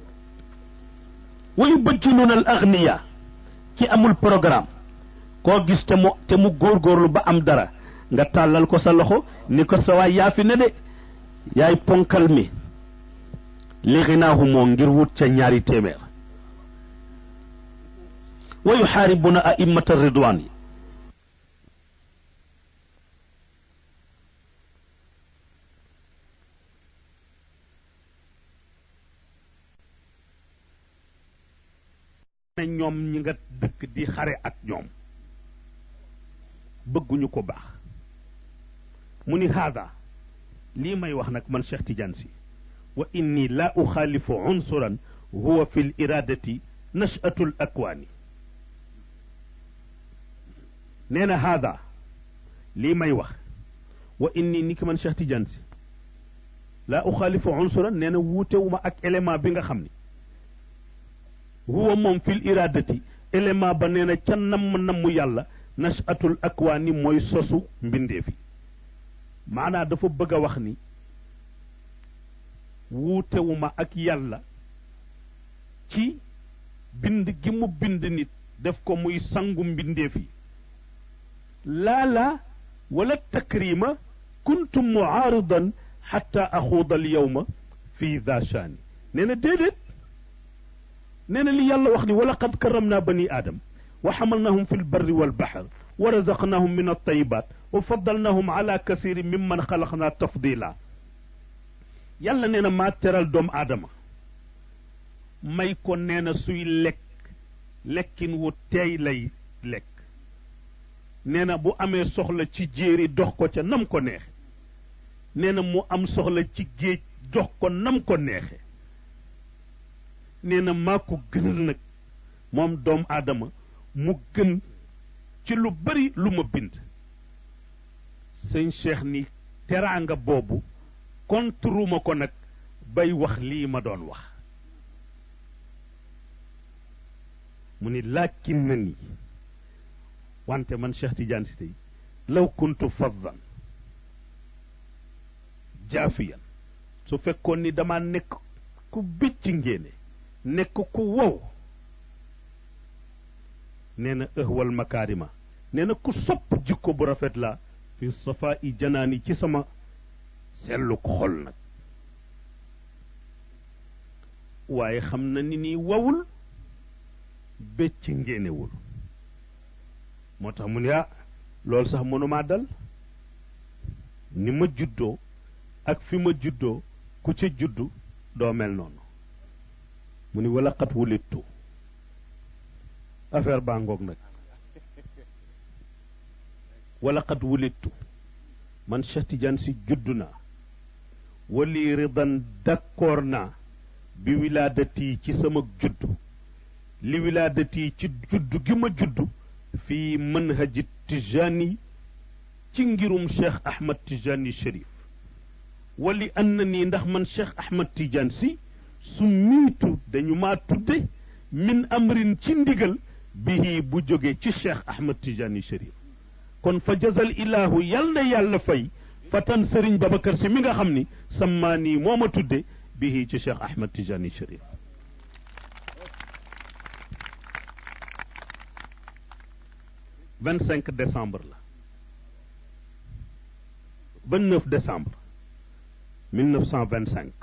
wa yubajjiluuna al agniya ki amul programme koo gis te mu te mu góorgóorlu ba am dara nga tàllal ko sa loxo ni ko sa waay yaa fi ne de yaay ponkal mi li xinaahu moo ngir wut ca ñaari téeméer wa yuxaaribuna a'immata ridwaan yi ñoom ñi nga dëkk di xare ak ñoom bëgguñu ko baax mu ni haada lii may wax nag man Cheikh Tidiane Sy wa inni la uxaalifu unsuran huwa fi l iradati nash'atu l akwaani nee na haada lii may wax wa inni ni ki man Cheikh Tidiane si laa uxaalifu unsuran nee na wuutewuma ak élément bi nga xam ni huwa moom fil iradati élément ba nee na ca namm namm yàlla nashatul akwaani mooy sosu mbindeef yi maanaa dafa bëgg a wax ni wuutewuma ak yàlla ci bind gi mu bind nit def ko muy sangu mbindeef yi laa laa wala takrima kuntu muaaridan xatta axuuda al yawma fi daa shaani nee na déedéet nee na li yàlla wax ni wala qad karamna bani aadam wa xamalnahum fi lbarri walbaxar wa razaqnahum min altayibat wa faddalnahum ala kasirin mimman xalaqna tafdila yàlla nee na maa teral doomu aadama may ko nee na suy lekk lekkin wu teey lay lekk nee na bu amee soxla ci jéeri dox ko ca nam ko neexe nee na mu am soxla ci géej dox ko nam ko neexe nee na maa ko gënal nag moom doomu aadama mu gën ci lu bari lu ma bind sëñ Cheikh ni teraanga boobu konturuma ko nag bay wax lii ma doon wax mu ni laakin na ni wante man Cheikh Tidiane si tey law kuntu faddan jaafiyan su fekkoon ni dama nekk ku bëcc ngéene nekk ku wow nee na ëhwal makaarima nee na ku sopp jikko bu rafet la fi safaa i janaani ci sama sellu ko xol nag waaye xam na ni nii wawul bëcc ngéenewul moo tax mu ne ah loolu sax mënumaa dal ni ma juddoo ak fi ma juddoo ku ca juddu doo mel noonu mu ni wala xat wulittu affaire baa ngoog nag wala xat wulittu man Cheikh Tidiane si juddu naa wali ridan d'accord naa bi wilaadati ci sama juddu li wilaadati ci juddu gi ma juddu fii manhaji Tijani ci ngirum Cheikh Ahmad Tijani Cherif wali an na nii ndax man Cheikh Ahmad Tidiane si su miitu dañu maa tudde min amrin ci ndigal bihi bu jóge ci Cheikh Ahmad Tijani Cherif kon fa jazal ilahu yal na yàlla fay fatan Serigne Babacar si mi nga xam ni sammaanii moo ma tudde bihi ci Cheikh Ahmad Tijani Cherif vingt cinq décembre la vingt neuf décembre mille neuf cent vingt cinq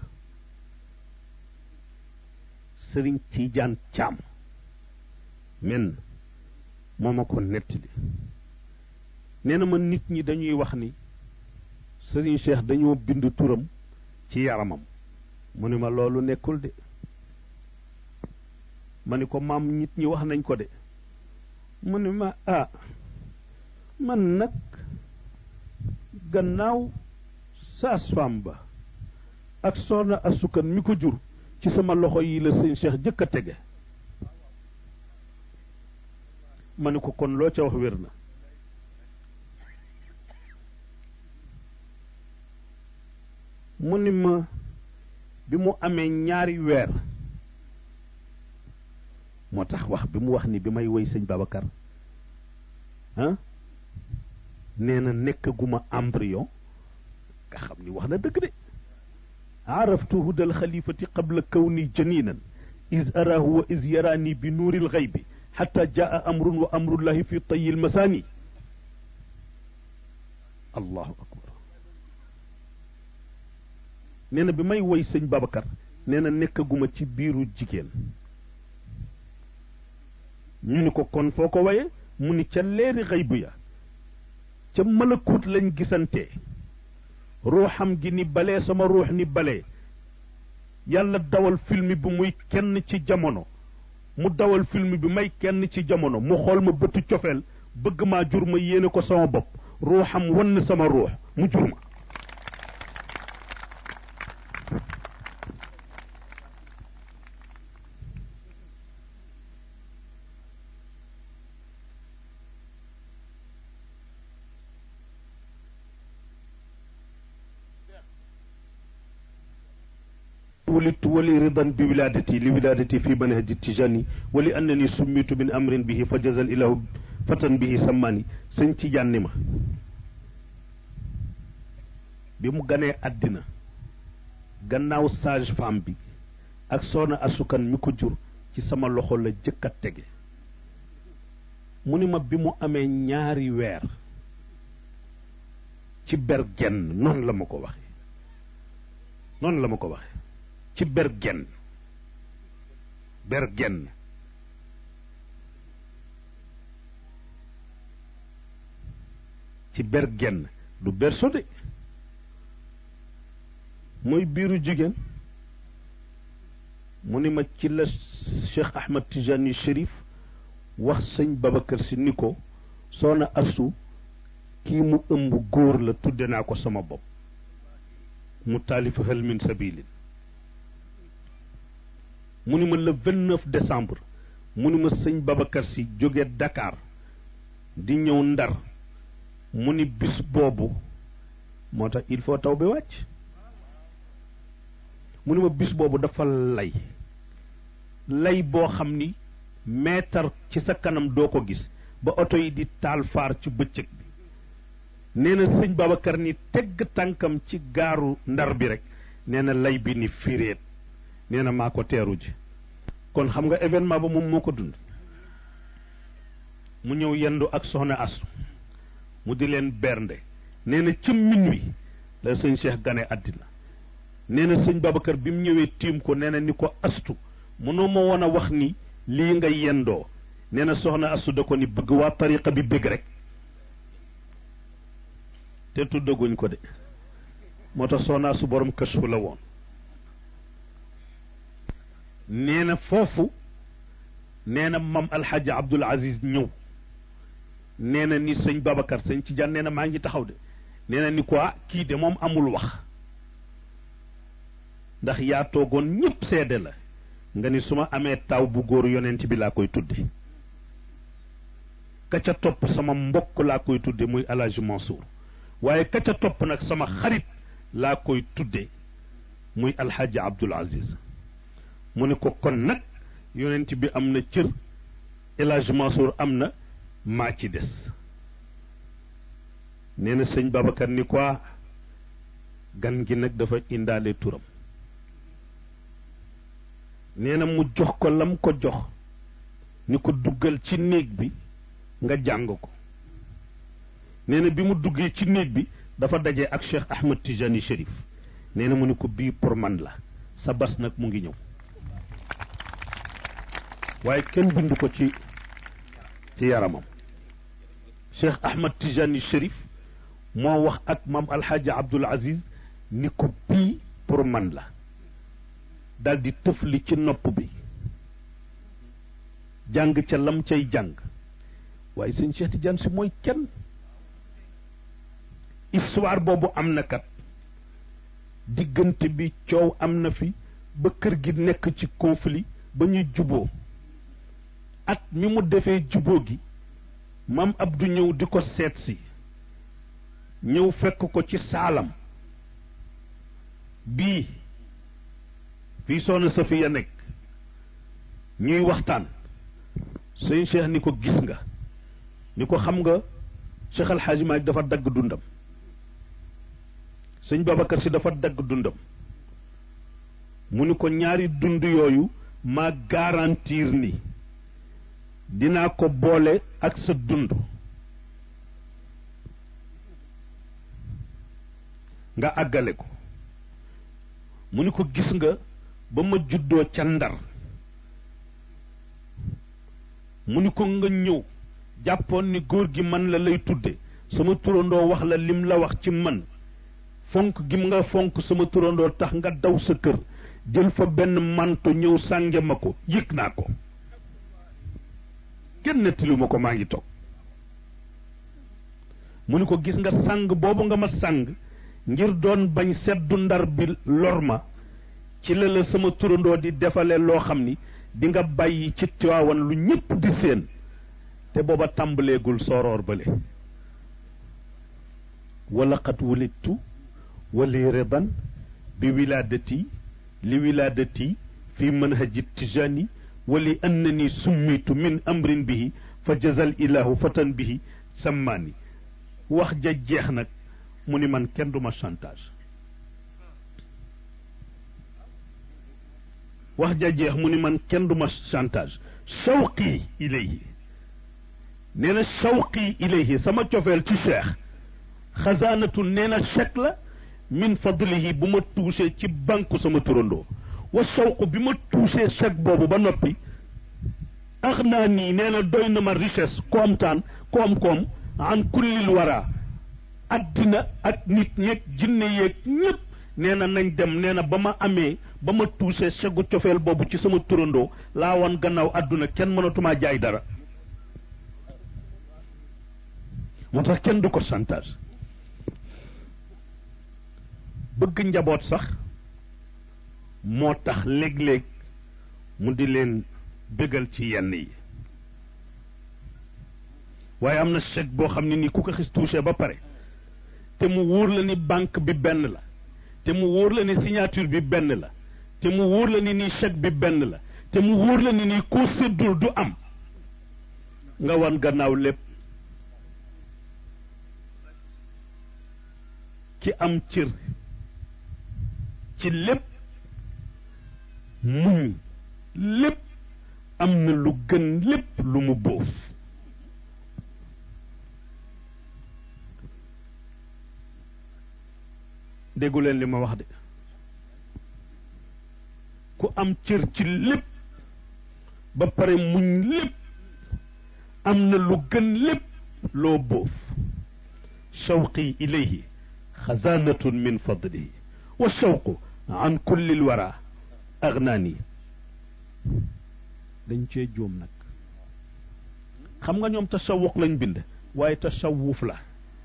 Serigne Tidiane Thiam men moo ma ko nettali nee na ma nit ñi dañuy wax ni Serigne Cheikh dañoo bind turam ci yaramam mu ni ma loolu nekkul de ma ni ko maam nit ñi wax nañ ko de mu ni ma ah man nag gannaaw saas-femme ba ak soxna asukan mi ko jur ci sama loxo yi la sëñ Cheikh jëkk a tege ma ni ko kon loo ca wax wér na mu ni ma bi mu amee ñaari weer moo tax wax bi mu wax ni bi may woy sëñ Babacar ah nee na nekkaguma embryon nga xam ni wax na dëgg de araftu hudal xalifati qabla kawni janinan is arahu wa is yarani bi nuuril xaybi xata jaa amrun wa amrullahi fi tayil masaani allahu akbar nee na bi may woy sëñ Babacar nee na nekkaguma ci biiru jigéen ñu ni ko kon foo ko waye mu ni ca leeri xaybu ya ca malakut lañ gisantee ruuxam gi ni balee sama ruux ni balee yàlla dawal film bi muy kenn ci jamono mu dawal film bi may kenn ci jamono mu xool ma bëtu cofeel bëgg maa jur ma yéene ko sama bopp ruuxam wann sama ruux mu jur ma ولدت ولي رضا بولادتي لولادتي في منهج التجاني ولأنني سميت من أمر به فجز الإله فتن به سماني sëñ Tijaan ni ma bi mu ganee àddina gannaaw sage femme bi ak soxna asukan mi ko jur ci sama loxo la jëkk a tege mu ni ma bi mu amee ñaari weer ci bergen noonu la ma ko waxe noonu la ma ko waxe ci bergen bergen ci bergen du berceau de mooy biiru jigéen mu ni ma ci la Cheikh Ahmad Tijani Chérif wax sëñ Babacar Si ni ko soxna astu kii mu ëmb góor la tudde naa ko sama bopp mu taalif hal min sabilin mu ni ma le vingt-neuf décembre mu ni ma sëñ Babacar Si jóge Dakar di ñëw Ndar mu ni bis boobu moo tax il faut taw bi wàcc mu ni ma bis boobu dafa lay lay boo xam ni meetar ci sa kanam doo ko gis ba oto yi di taal faar ci bëccëg bi nee na sëñ Babacar ni tegg tànkam ci gaaru Ndar bi rek nee na lay bi ni firéet nee na maa ko teeru ji kon xam nga événement ba moom moo ko dund mu ñëw yendu ak soxna astu mu di leen bernde nee na ci minuit la sëñ Cheikh gane àddina nee na sëñ Babacar bi mu ñëwee tiim ko nee na ni ko astu mënoo ma woon a wax ni lii nga yendoo nee na soxna astu da ko ni bëgg waa tariqa bi bëgg rek te tuddaguñ ko de moo tax soxna astu borom kashfu la woon nee na foofu nee na mam alxaaji Abdul Aziz ñëw nee na ni sëñ Babacar sëñ ci jan nee na maa ngi taxaw de nee na ni quoi kii de moom amul wax ndax yaa toogoon ñëpp seede la nga ni su ma amee taw bu góor yonent bi laa koy tudde ka ca topp sama mbokk laa koy tudde muy Alaaji Mansour waaye ka ca topp nag sama xarit laa koy tudde muy alxaaji Abdul Aziz mu ne ko kon nag yonent bi am na cër Alaaji Mansour am na maa ci des nee na sëñ Babacar ni quoi gan gi nag dafa indaale turam nee na mu jox ko lam ko jox ni ko duggal ci néeg bi nga jàng ko nee na bi mu duggee ci néeg bi dafa daje ak Cheikh Ahmad Tijani Chérif nee na mu ni ko bii pour man la sa bas nag mu ngi ñëw waaye kenn bind ko ci ci yaramam Cheikh Ahmad Tijani Chérif moo wax ak maam alxaaji Abdul Aziz ni ko bii pour man la dal di tëfli ci nopp bi jàng ca lam cay jàng waaye sëñ Cheikh Tidiane si mooy kenn histoire boobu am na kat diggante bi coow am na fi ba kër gi nekk ci conflit ba ñuy juboo at mi mu defee juboo gi maam Abdou ñëw di ko seet si ñëw fekk ko ci saalam bii fii soxna Safiya nekk ñuy waxtaan sëñ Cheikh ni ko gis nga ni ko xam nga Cheikh Al Hadj Malick dafa dagg dundam sëñ Babacar Si dafa dagg dundam mu ni ko ñaari dund yooyu maa garantir ni dinaa ko boole ak sa dund nga àggale ko mu ni ko gis nga ba ma juddoo ca Ndar mu ni ko nga ñëw jàppoon ni góor gi man la lay tudde sama turandoo wax la lim la wax ci man fonk gi nga fonk sama turandoo tax nga daw sa kër jël fa benn manto ñëw sànge ma ko yëg naa ko kenn nettali ma ko maa ngi toog mu ni ko gis nga sàng boobu nga ma sàng ngir doon bañ seddu Ndar bi lor ma ci la la sama turandoo di defale loo xam ni di nga bàyyi ci Tiwaawan lu ñépp di seen te booba tàmbaleegul sooroor bale wala qad wulidtu wali ridan bi wiladati li wilaadati fi manhaji tijaani wa li annani summitu min amrin bihi fa jazal ilahu fatan bihi sammaani wax ja jeex nag mu ni man kenn du ma chantage wax ja jeex mu ni man kenn du ma chantage shawqi ilayhi nee na shawqi ilayhi sama cofeel ci cheikh xasaanatu nee na chèque la min fadlihi bu ma touché ci banque sama turandoo wa shawq bi ma touché chèque boobu ba noppi ax naa nii nee na doy na ma richesse koomtaan koom-koom an kullil wara addina ak nit ñeeg jinne yeeg ñëpp nee na nañ dem nee na ba ma amee ba ma touché chegu cofeel boobu ci sama turandoo laa woon gannaaw adduna kenn mënatumaa jaay dara moo tax kenn du ko chantage bëgg njaboot sax moo tax léeg-léeg mu di leen bégal ci yenn yi waaye am na chèque boo xam ne ni ku ko xis touché ba pare te mu wóor la ni banque bi benn la te mu wóor la ni signature bi benn la te mu wóor la ni nii chèque bi benn la te mu wóor la ni nii koo séddul du am nga wan gannaaw lépp ki am cër ci lépp muñ lépp am na lu gën lépp lu mu bóof déggu leen li ma wax de ku am cër ci lépp ba pare muñ lépp am na lu gën lépp loo bóof shawqi ilayhi xazaanatun min fadlihi wa shawqu an kulli lwara agnaani dañ cee jóom nag xam nga ñoom tasawuq lañ bind waaye tasawuf la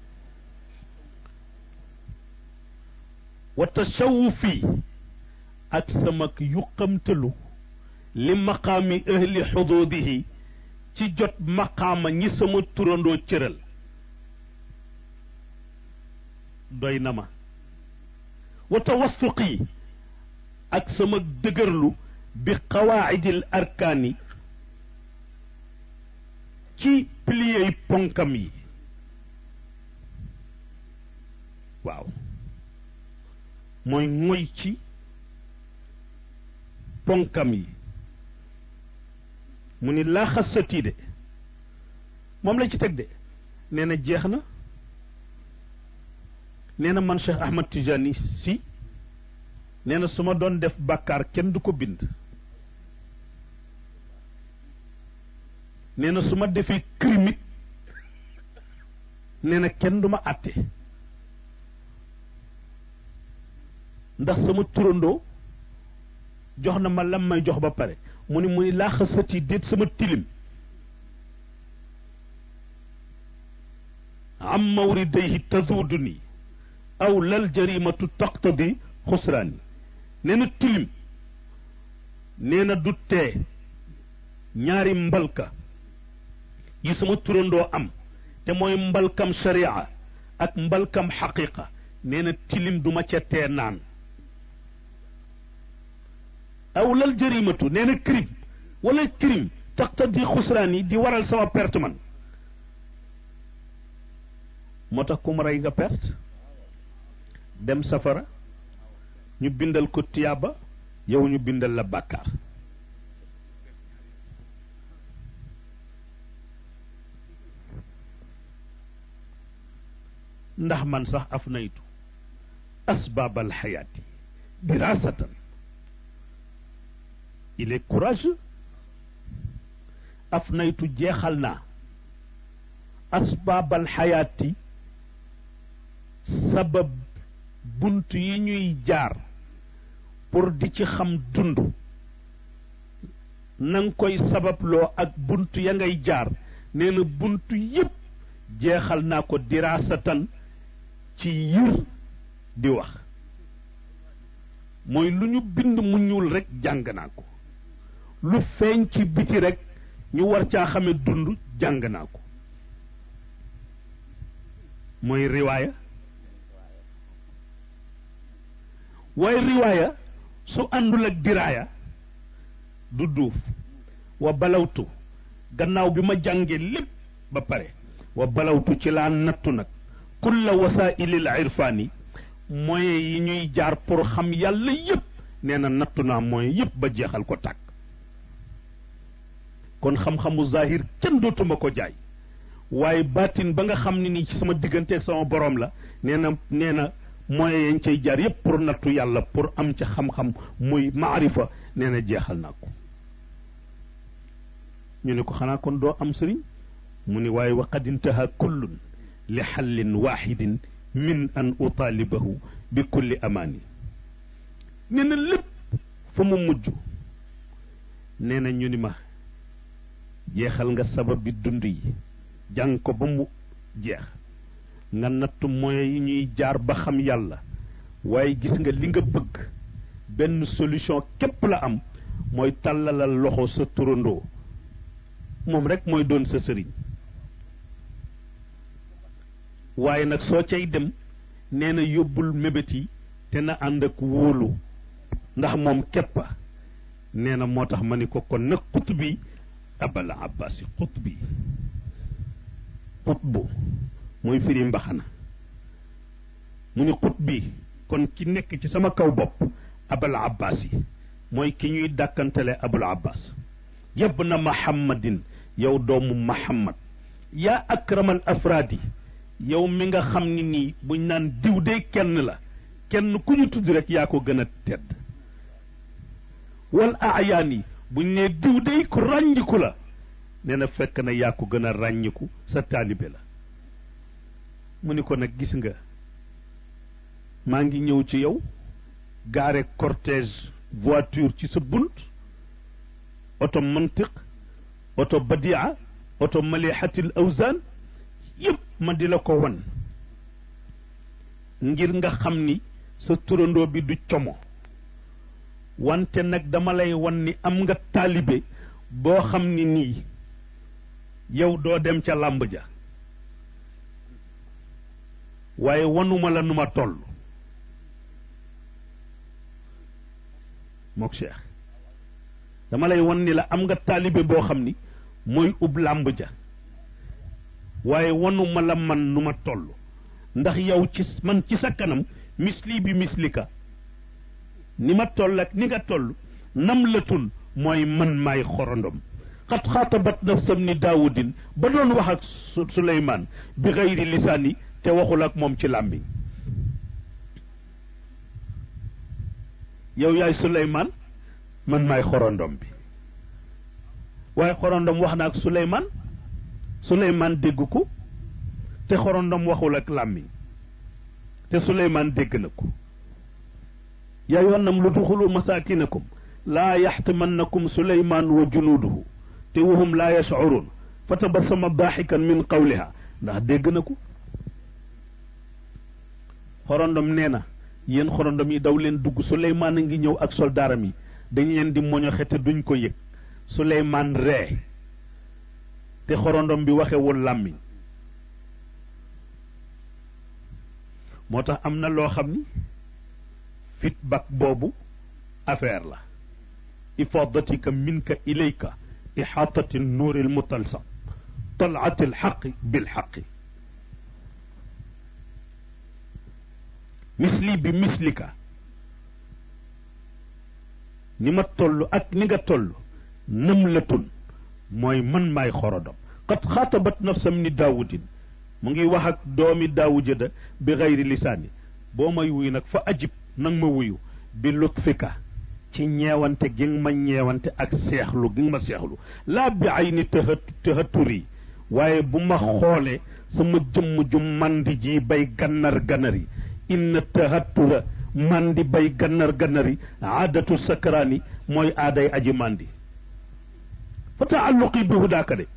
wa tasawufi ak samak yuqamtalu li maqaami ahli xuduudihi ci jot maqaama ñi sama turandoo cëral doy na ma wa tawassuqi ak sama dëgërlu bi qawaidil arkaani ci piliers ponkam yi waaw mooy moy ci ponkam yi mu ni laa xasatii de moom la ci teg de nee na jeex na nee na man Cheikh Ahmad Tijani si nee na su ma doon def bàkkaar kenn du ko bind nee na su ma defee crime nee na kenn du ma àtte ndax sama turandoo jox na ma lam may jox ba pare mu ni muy laa xasati déet sama tilim am mawridayhi tazuduni aw lal jarimatu taqtadi xusraani nee na tilim nee na du tee ñaari mbalka yi sama turandoo am te mooy mbalkam sharia ak mbalkam xaqiqa nee na tilim du ma ca tee naan aw lal jarimatu nee na crime wala crime taqtadi xusraani di waral sama perte man moo tax ku mu rey nga perte dem safara ñu bindal ko tiyaaba yow ñu bindal la bàkkaar ndax man sax afnaytu asbaab alxayaati dirasatan il est courageux afnaytu jeexal naa asbaab alxayaati sabab bunt yi ñuy jaar pour di ci xam dund nanga koy sababloo ak bunt ya ngay jaar nee na bunt yépp jeexal naa ko diraasatan ci yër di wax mooy lu ñu bind mu ñuul rekk jàng naa ko lu feeñ ci biti rekk ñu war caa xame dund jàng naa ko mooy riwaaya waaye riwaaya su àndul ak diraaya du duuf wa balawtu gannaaw bi ma jàngee lépp ba pare wa balawtu ci laa nattu nag kulla wasaa'ilil irfaani moyens yi ñuy jaar pour xam yàlla yépp nee na nattu naa moyens yépp ba jeexal ko tàkk kon xam-xamu zahir kenn dootuma ko jaay waaye baatin ba nga xam ne nii ci sama diggante ak sama borom la nee na nee na moyens yañ cay jaar yépp pour nattu yàlla pour am ca xam-xam muy maarifa nee na jeexal naa ko ñu ne ko xanaa kon doo am sëriñ mu ni waaye wa qad intaha kullun li xallin waxidin min an utaalibahu bi kulli amaani nee na lépp fa mu mujj nee na ñu ni ma jeexal nga sabab bi dund yi jàng ko ba mu jeex nga natt moyens yi ñuy jaar ba xam yàlla waaye gis nga li nga bëgg benn solution képp la am mooy tàllalal loxo sa turandoo moom rek mooy doon sa sëriñ waaye nag soo cay dem nee na yóbbul mébét yi te na ànd ak wóolu ndax moom képpa nee na moo tax ma ni ko kon nag xutbi abal abbasi xutbi xutbu mooy firi mbaxana mu ni xutbi kon ki nekk ci sama kaw bopp abal abbasi mooy ki ñuy dàkkantale abul abbas yab na muhammadin yow doomu muhammad yaa akramal afraadi yow mi nga xam ni nii buñ naan diw de kenn la kenn ku ñu tudd rek yaa ko gën a tedd wal aayaan yi buñ ne diw de ku ràññiku la nee na fekk na yaa ko gën a ràññiku sa taalibe la mu ni ko nag gis nga maa ngi ñëw ci yow gaare cortège voiture ci sa bunt oto mantiq oto badia oto malihatil awzan yëpp ma di la ko wan ngir nga xam ni sa turandoo bi du como wante nag dama lay wan ni am nga taalibe boo xam ni nii yow doo dem ca làmb ja waaye wanuma la nu ma toll mook Cheikh dama lay wan ni la am nga taalibe boo xam ni mooy ub làmb ja waaye wanuma la man nu ma toll ndax yow ci man ci sa kanam misli bi mislika ni ma toll ak ni nga toll nam la tun mooy man maay xorondom xat xaatabat nafsam ni daawudin ba doon wax ak Suleymaan bi xayri lisaani te waxul ak moom ci làmbiñ yow yaay Suleymaan man maay xorondom bi waaye xorondom wax na ak Suleymaan Suleymaan dégg ko te xorondom waxul ak làmmiñ te Suleymaan dégg na ko yaa ayyuhan namlu udxulu masaakinakum laa yaxtimannakum Suleymaan wa junuuduhu te wahum laa yashcuruun fa tabassama daaxikan min qawliha ndax dégg na ko xorondom nee na yéen xorondom yi daw leen dugg Suleymaan a ngi ñëw ak soldaaram yi dañ leen di moñoxe te duñ ko yëg Suleymaan ree te xorondom bi waxewul làmmiñ moo tax am na loo xam ni feedback boobu affaire la ifadatika minka ilayka ihatati nuuri almutalsam talaati alxaqi bilxaqi misli bi mislika ni ma toll ak ni nga toll namlatun mooy man maay xorodom qad xaatabat nafsam ni daawudin mu ngi wax ak doomi daawuja da bi xayri lisaani boo may wuyu nag fa ajib nag ma wuyu bi lutfika ci ñeewante gi nga ma ñeewante ak seexlu gi nga ma seexlu laa bi ay ni tëha tëhaturi waaye bu ma xoolee sama jëmm ju mandi ji bay gannar gannari inna tëhatura mandi bay gannar gannari aadatu sakraani mooy aaday aji mandi fa taalluqi bi hudaaka de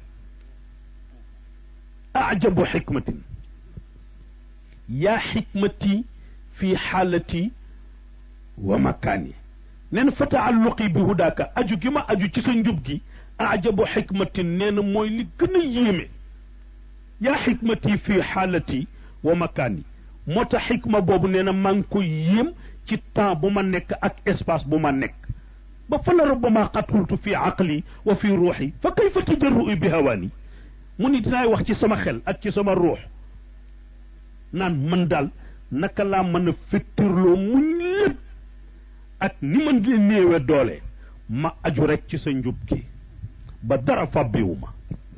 ajabu xikmatin yaa xikmati fi xaalati wa makaani nee na fa taalluqi bi hudaaka aju gi ma aju ci sa njub gi ajabu xikmatin nee na mooy li gën a yéeme yaa xikmati fi xaalati wa makaani moo tax xikma boobu nee na maa ngi ko yéem ci temps bu ma nekk ak espace bu ma nekk ba fa la rubbama qad qultu fi aqli wa fi ruuxi fa kayfa tajarru'i bi hawaani mu ni dinaay wax ci sama xel ak ci sama ruux naan man daal naka laa mën a fettirloo muñ lépp ak ni man di néewe doole ma aju rek ci sa njub gi ba dara fàbbiwuma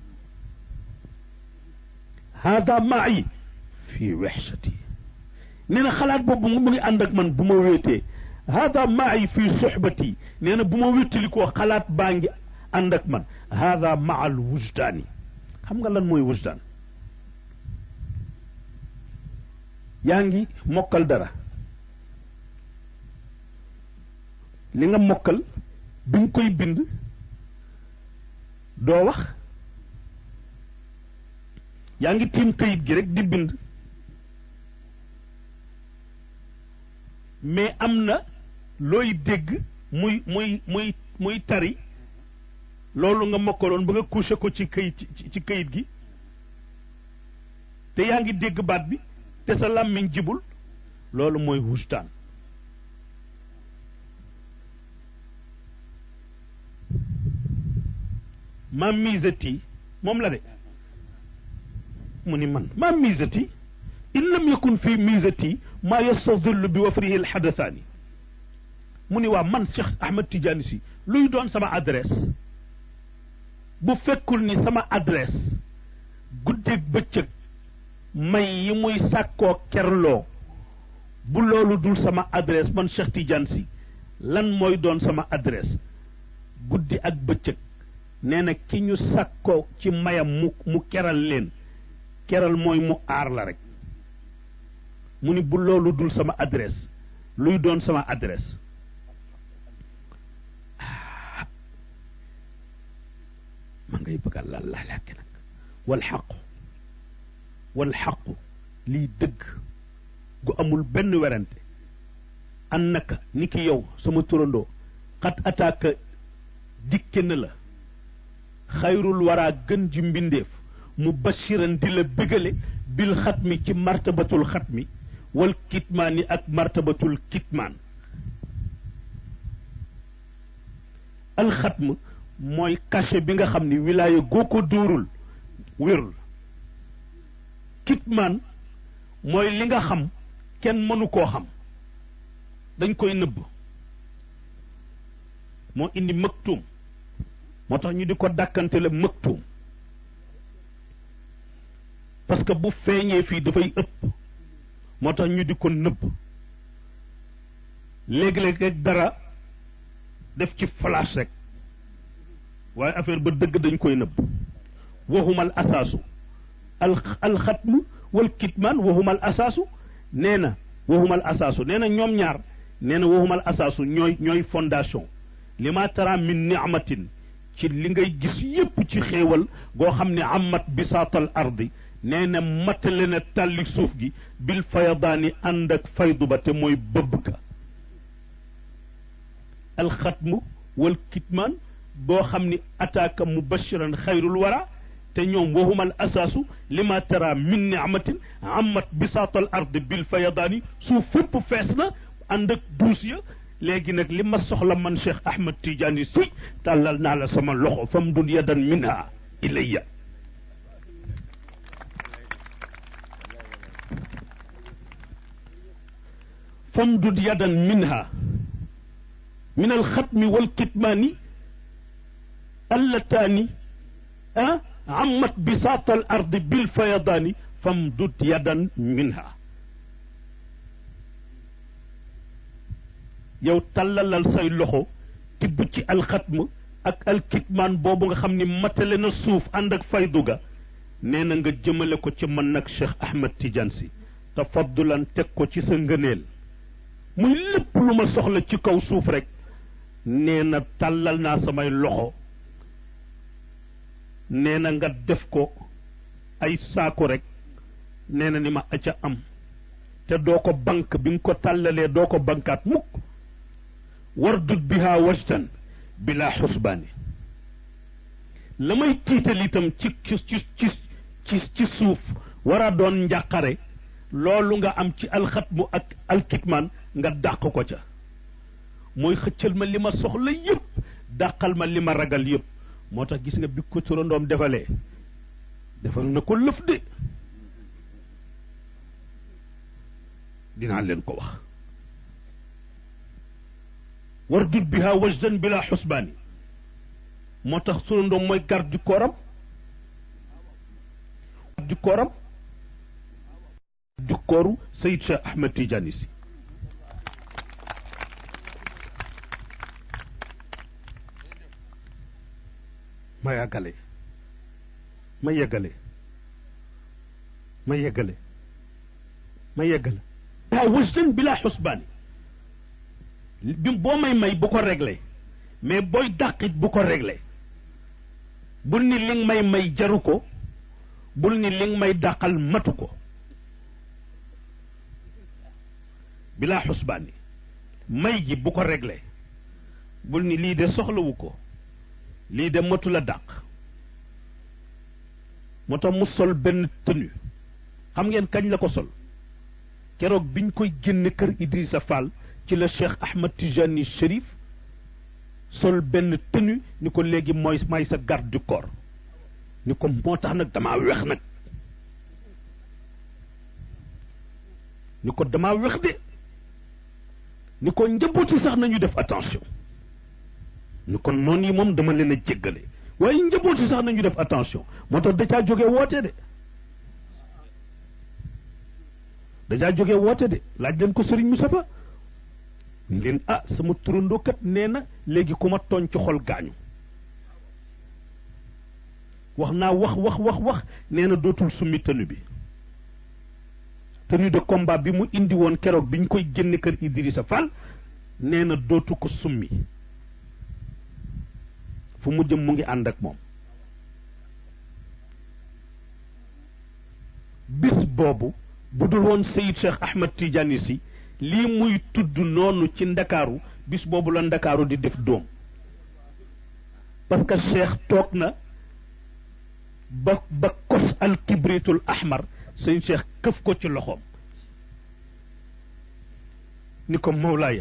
hada ma'i fi wexsati nee na xalaat boobu mu ngi ànd ak man bu ma wéetee hada ma'i fi soxbati nee na bu ma wéttali koo xalaat baa ngi ànd ak man hada maa al wujdaani xam nga lan mooy wujdaan yaa ngi mokkal dara li nga mokkal bi nga koy bind doo wax yaa ngi tiim kayit gi rek di bind mais am na looy dégg muy muy muy muy tari loolu nga mokkaloon ba nga couché ko ci kayit ci kayit gi te yaa ngi dégg baat bi te sa làmmiñ jibul loolu mooy wujdaan ma misati moom la de mu ni man ma misati in lam yakun fi misati ma yastadillu bi wafrihi alxadathani mu ni waa man Cheikh Ahmed Tidiane Sy luy doon sama adresse bu fekkul ni sama adresse guddeeg bëccëg may yi muy sàkkoo kerloo bu loolu dul sama adresse man Cheikh Tidiane Sy lan mooy doon sama adresse guddi ak bëccëg nee na ki ñu sàkkoo ci mayam mu mu keral leen keral mooy mu aar la rek mu ni bu loolu dul sama adresse luy doon sama adresse ma ngay bëgg la la lakk nag wal xaqu wal xaqu lii dëgg gu amul benn werante annaka ni ki yow sama turandoo xat ataaka dikke na la xayrul waraa gën ji mbindeef mu bashiran di la bégale bil xatmi ci martabatul xatmi wal kitmaani ak martabatul kitmaan alxatm mooy cachet bi nga xam ni wilaaya goo ko dóorul wérul kitmaan mooy li nga xam kenn mënu koo xam dañ koy nëbb moo indi maktuum moo tax ñu di ko dàkkante la maktuum parce que bu feeñee fii dafay ëpp moo tax ñu di ko nëbb léegi-léeg rek dara def ci flash rek waaye affaire ba dëgg dañ koy nëbb waxumal asaasu al alxatmu wal kitmaan waxumal asaasu nee na waxumal asaasu nee na ñoom ñaar nee na waxumal asaasu ñooy ñooy fondation li ma tara min ni'matin ci li ngay gis yépp ci xéewal goo xam ne amat bisaatal ardi nee na matale na tàlli suuf gi bil fayadaani ànd ak faydu ba te mooy bëbb ka alxatmu wal kitmaan boo xam ni ataaka mubashiran xayrul wara te ñoom waxumal asaasu li ma tara min ni'matin amat bisaatal ardi bil fayadaani suuf fépp fees na ànd ak duus ya léegi nag li ma soxla man Cheikh Ahmed Tidiane Sy tàllal naa la sama loxo fam dun yadan minha ilayya fam dun yadan minha min alxatmi walkitmaani allataani ah amat bisaata al ardi bilfayadaani fam dun yadan minha yow tàllalal say loxo tibb ci alxatm ak alkitmaan boobu nga xam ni matale na suuf ànd ak faydu ga nee na nga jëmale ko ci man nag Cheikh Ahmed Tidiane Sy tafaddulan teg ko ci sa ngëneel muy lépp lu ma soxla ci kaw suuf rek nee na tàllal naa samay loxo nee na nga def ko ay saako rek nee na ni ma aca am te doo ko bank bi nga ko tàllalee doo ko bankaat mukk wardut biha wajdan bila xusbaani la may tiital itam ci ci ci ci ci suuf war a doon njàqare loolu nga am ci alxatmu ak alkitmaan nga dàq ko ca mooy xëccal ma li ma soxla yëpp dàqal ma li ma ragal yëpp moo tax gis nga bi ko turandoom defalee defal na ko lëf de dinaa leen ko wax wardud biha wajdan bila xusbaani moo tax turandoom mooy garde du kooram du kooram du kooru Seyid Cheikh Ahmed Tidiane Sy ma yàggale ma yeggale ma yeggale ma yeggale waaw wajdan bila xusbaani bi boo may may bu ko réglé mais booy dàqit bu ko réglé bul ni li nga may may jaru ko bul ni li nga may dàqal matu ko bila xusbaani may ji bu ko réglé bul ni lii de soxlawu ko lii de matu la dàq moo tax mu sol benn tenue xam ngeen kañ la ko sol keroog biñ koy génne kër Idrissa Fall ci la Cheikh Ahmed Tijani Chérif sol benn tenue ni ko léegi mooy may sa garde du corps ni ko moo tax nag damaa wex nag ni ko damaa wex de ni ko njabooti sax nañu def attention ni kon noonu yi moom dama leen a jéggale waaye njabooti sax nañu def attention moo tax dacaa jóge woote de dacaa jóge woote de laaj leen ko Serigne Moustapha ni leen ah sama turandoo kat nee na léegi ku ma tooñ ci xol gaañu wax naa wax wax wax wax nee na dootul summi tenue bi tenue de combat bi mu indi woon keroog bi ñu koy génne kër Idrissa Fall nee na dootu ko summi fu mu jëm mu ngi ànd ak moom bis boobu bu dul woon Seyid Cheikh Ahmed Tidiane Sy lii muy tudd noonu ci ndakaaru bis boobu la ndakaaru di def doom parce que Cheikh toog na ba ba kos al kibritul ahmar sëñ Cheikh këf ko ci loxoom ni ko Mawlaaya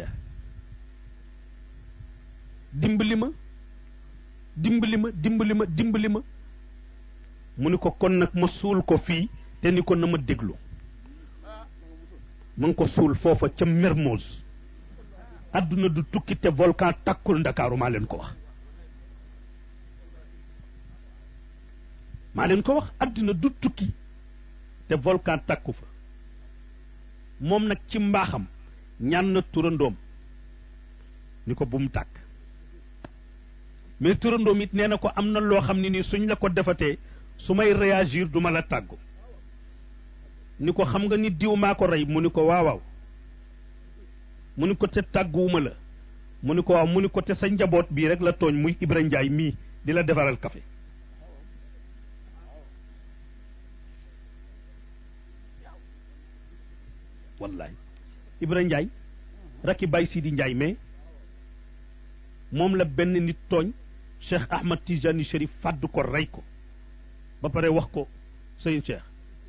dimbali ma dimbali ma dimbali ma dimbali ma mu ni ko kon nag ma suul ko fii te ni ko na ma déglu ma ngi ko suul foofa ca Mermoz àdduna du tukki te volcan takkul ndakaaru maa leen ko wax maa leen ko wax àdduna du tukki te volcan takku fa moom nag ci mbaaxam ñaan na turandoom ni ko bu mu tàkk mais turandoom it nee na ko am na loo xam ne nii suñ la ko defatee su may réagir du ma la tàggu ni ko xam nga ni diw maa ko rey mu ni ko waaw waaw mu ni ko te tàgguwuma la mu ni ko waaw mu ni ko te sa njaboot bii rek la tooñ muy Ibra Njaay mii di la defaral café wallaay Ibra Njaay rakki Baay Sidi Njaay mais moom la benn nit tooñ Cheikh Ahmed Tijani Chérif fàdd ko rey ko ba pare wax ko sëñ Cheikh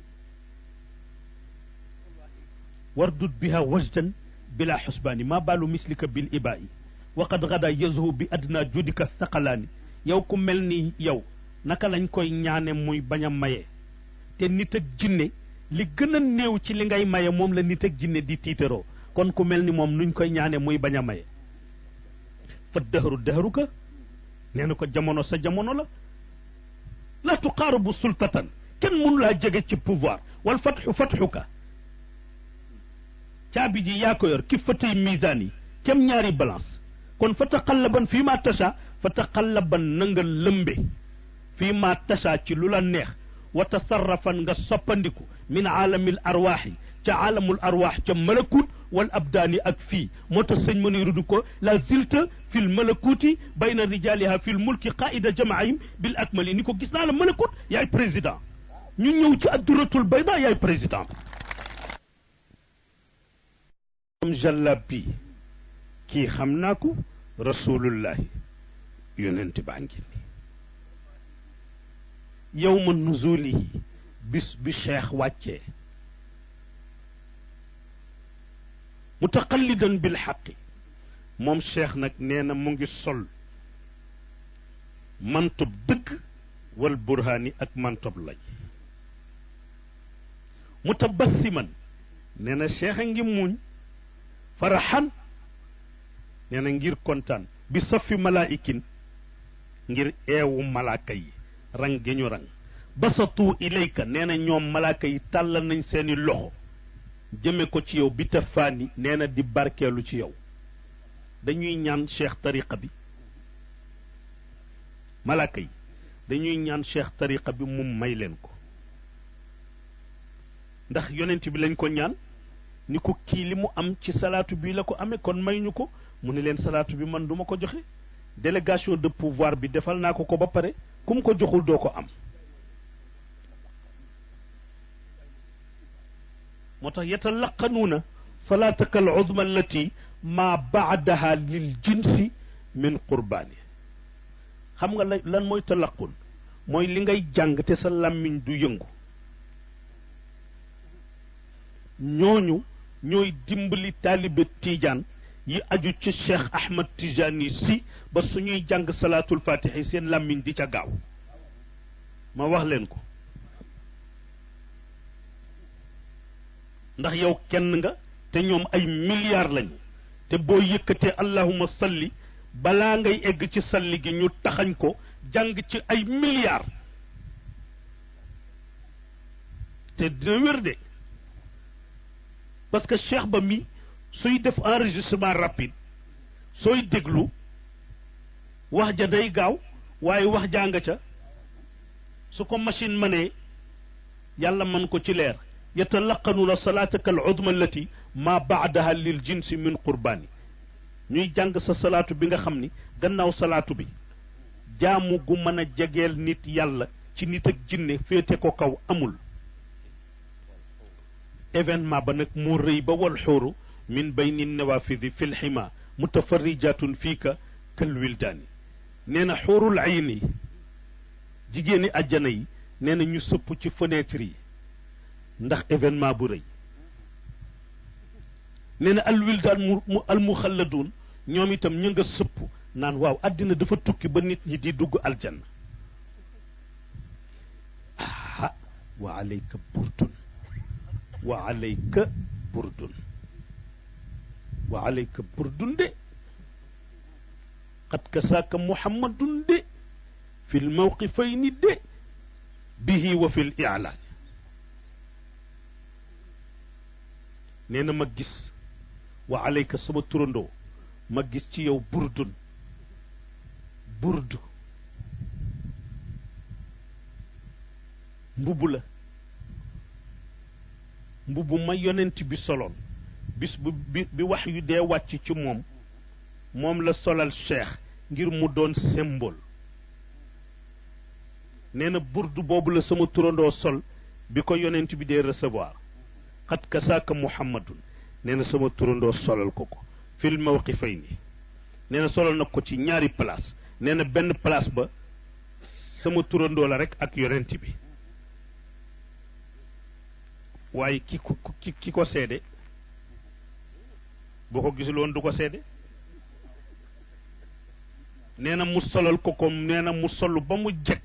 wardud biha wajdan bila xusbaani maa baalu mislika bil ibaa'i wa qad gada yazhu bi adna judika thaqalaani yow ku mel ni yow naka lañ koy ñaane muy bañ a maye te nit ak jinne li gën a néew ci li ngay maye moom la nit ak jinne di tiitaroo kon ku mel ni moom nuñ koy ñaane muy bañ a maye fa dëhru dëhru ka nee na ko jamono sa jamono la la tuqaaribu sultatan kenn mënu laa jege ci pouvoir wal fatxu fatxuka caabi ji yaa ko yor ki fatay misaan yi kem ñaari balance kon fa taqallaban fii ma tasha fa taqallaban na nga lëmbe fii ma tasha ci lu la neex wa tasarrafan nga soppandiku min aalamil arwaaxi ca aalamul arwaax ca malakut wal abdaani ak fii moo tax sëñ ma nuy rudu ko la zilta fil malakuti bayna rijaliha fil mulki qaida jamaahim bil akmali ni ko gis naa la malakut yaay président ñu ñëw ci adduratul bayda yaay président am jallab bi kii xam naa ko rasulullahi yonent baa ngi ni yowma nuzulihi bis bi cheikh wàccee mutaqallidan bil xaqi moom cheikh nag nee na mu ngi sol mantub dëgg wal burhaani ak mantob lay mutabassiman nee na cheikh a ngi muuñ faraxan nee na ngir kontaan bi safi malaa'ikin ngir eewu malaaka yi rang gi ñu rang basatu ilayka nee na ñoom malaaka yi tàllal nañ seeni loxo jëme ko ci yow bi tafaani nee na di barkeelu ci yow dañuy ñaan cheikh tariqa bi malaaka yi dañuy ñaan cheikh tariqa bi mu may leen ko ndax yonent bi lañ ko ñaan ni ko kii li mu am ci salaatu bi la ko amee kon may ñu ko mu ne leen salaatu bi man duma ko joxe délégation de pouvoir bi defal naa ko ko ba pare ku mu ko joxul doo ko am moo tax yatalaqanuuna salaataka al uzma allati ma baadaha lil jinsi min qurbaani xam nga lan mooy talaqun mooy li ngay jàng te sa làmmiñ du yëngu ñooñu ñooy dimbali taalibe tiijaan yi aju ci cheikh ahmad tijaani si ba suñuy jàng salaatul fatiha seen làmmiñ di ca gaaw ma wax leen ko ndax yow kenn nga te ñoom ay milliards lañu te boo yëkkatee allahuma salli balaa ngay egg ci salli gi ñu taxañ ko jàng ci ay milliards te dina wér de parce que cheikh ba mi suy def enregistrement rapide sooy déglu wax ja day gaaw waaye wax jaa nga ca su ko machine mënee yàlla mën ko ci leer yatalaqanuuna salaataka al uzma allati ma baadaha lil jinsi min qurbaani ñuy jàng sa salaatu bi nga xam ni gannaaw salaatu bi jaamu gu mën a jegeel nit yàlla ci nit ak jinne féete ko kaw amul événement ba nag moo rëy ba wal xóoru min bayni nawafidi fi lxima mutafarrijatun fiika kal wildaani nee na xóorul ayn yi jigéeni àjjana yi nee na ñu sëpp ci fenêtre yi ndax événement bu rëy nee na al wildaan mu al muxalladun ñoom itam ñu nga sëpp naan waaw àddina dafa tukki ba nit ñi di dugg aljanna ah wa alayka burdun wa alayka burdun wa alayka burdun de qad kasaaka muhammadun de fi l mawqifayni de bihi wa fi l i'laan nee na ma gis wa alayka sama turandoo ma gis ci yow burdun burdu mbubu la mbubu ma yonent bi soloon bis bu bi bi wax yu dee wàcc ci moom moom la solal cheikh ngir mu doon symbole nee na burdu boobu la sama turandoo sol bi ko yonent bi dee recevoir xat kasaaka muhammadun nee na sama turandoo solal ko ko fil mawqifayni nee na solal na ko ci ñaari place nee na benn place ba sama turandoo la rek ak yonent bi waaye ki ko ki ki ko seede boo ko gisul woon du ko seede nee na mu solal ko ko nee na mu solu ba mu jekk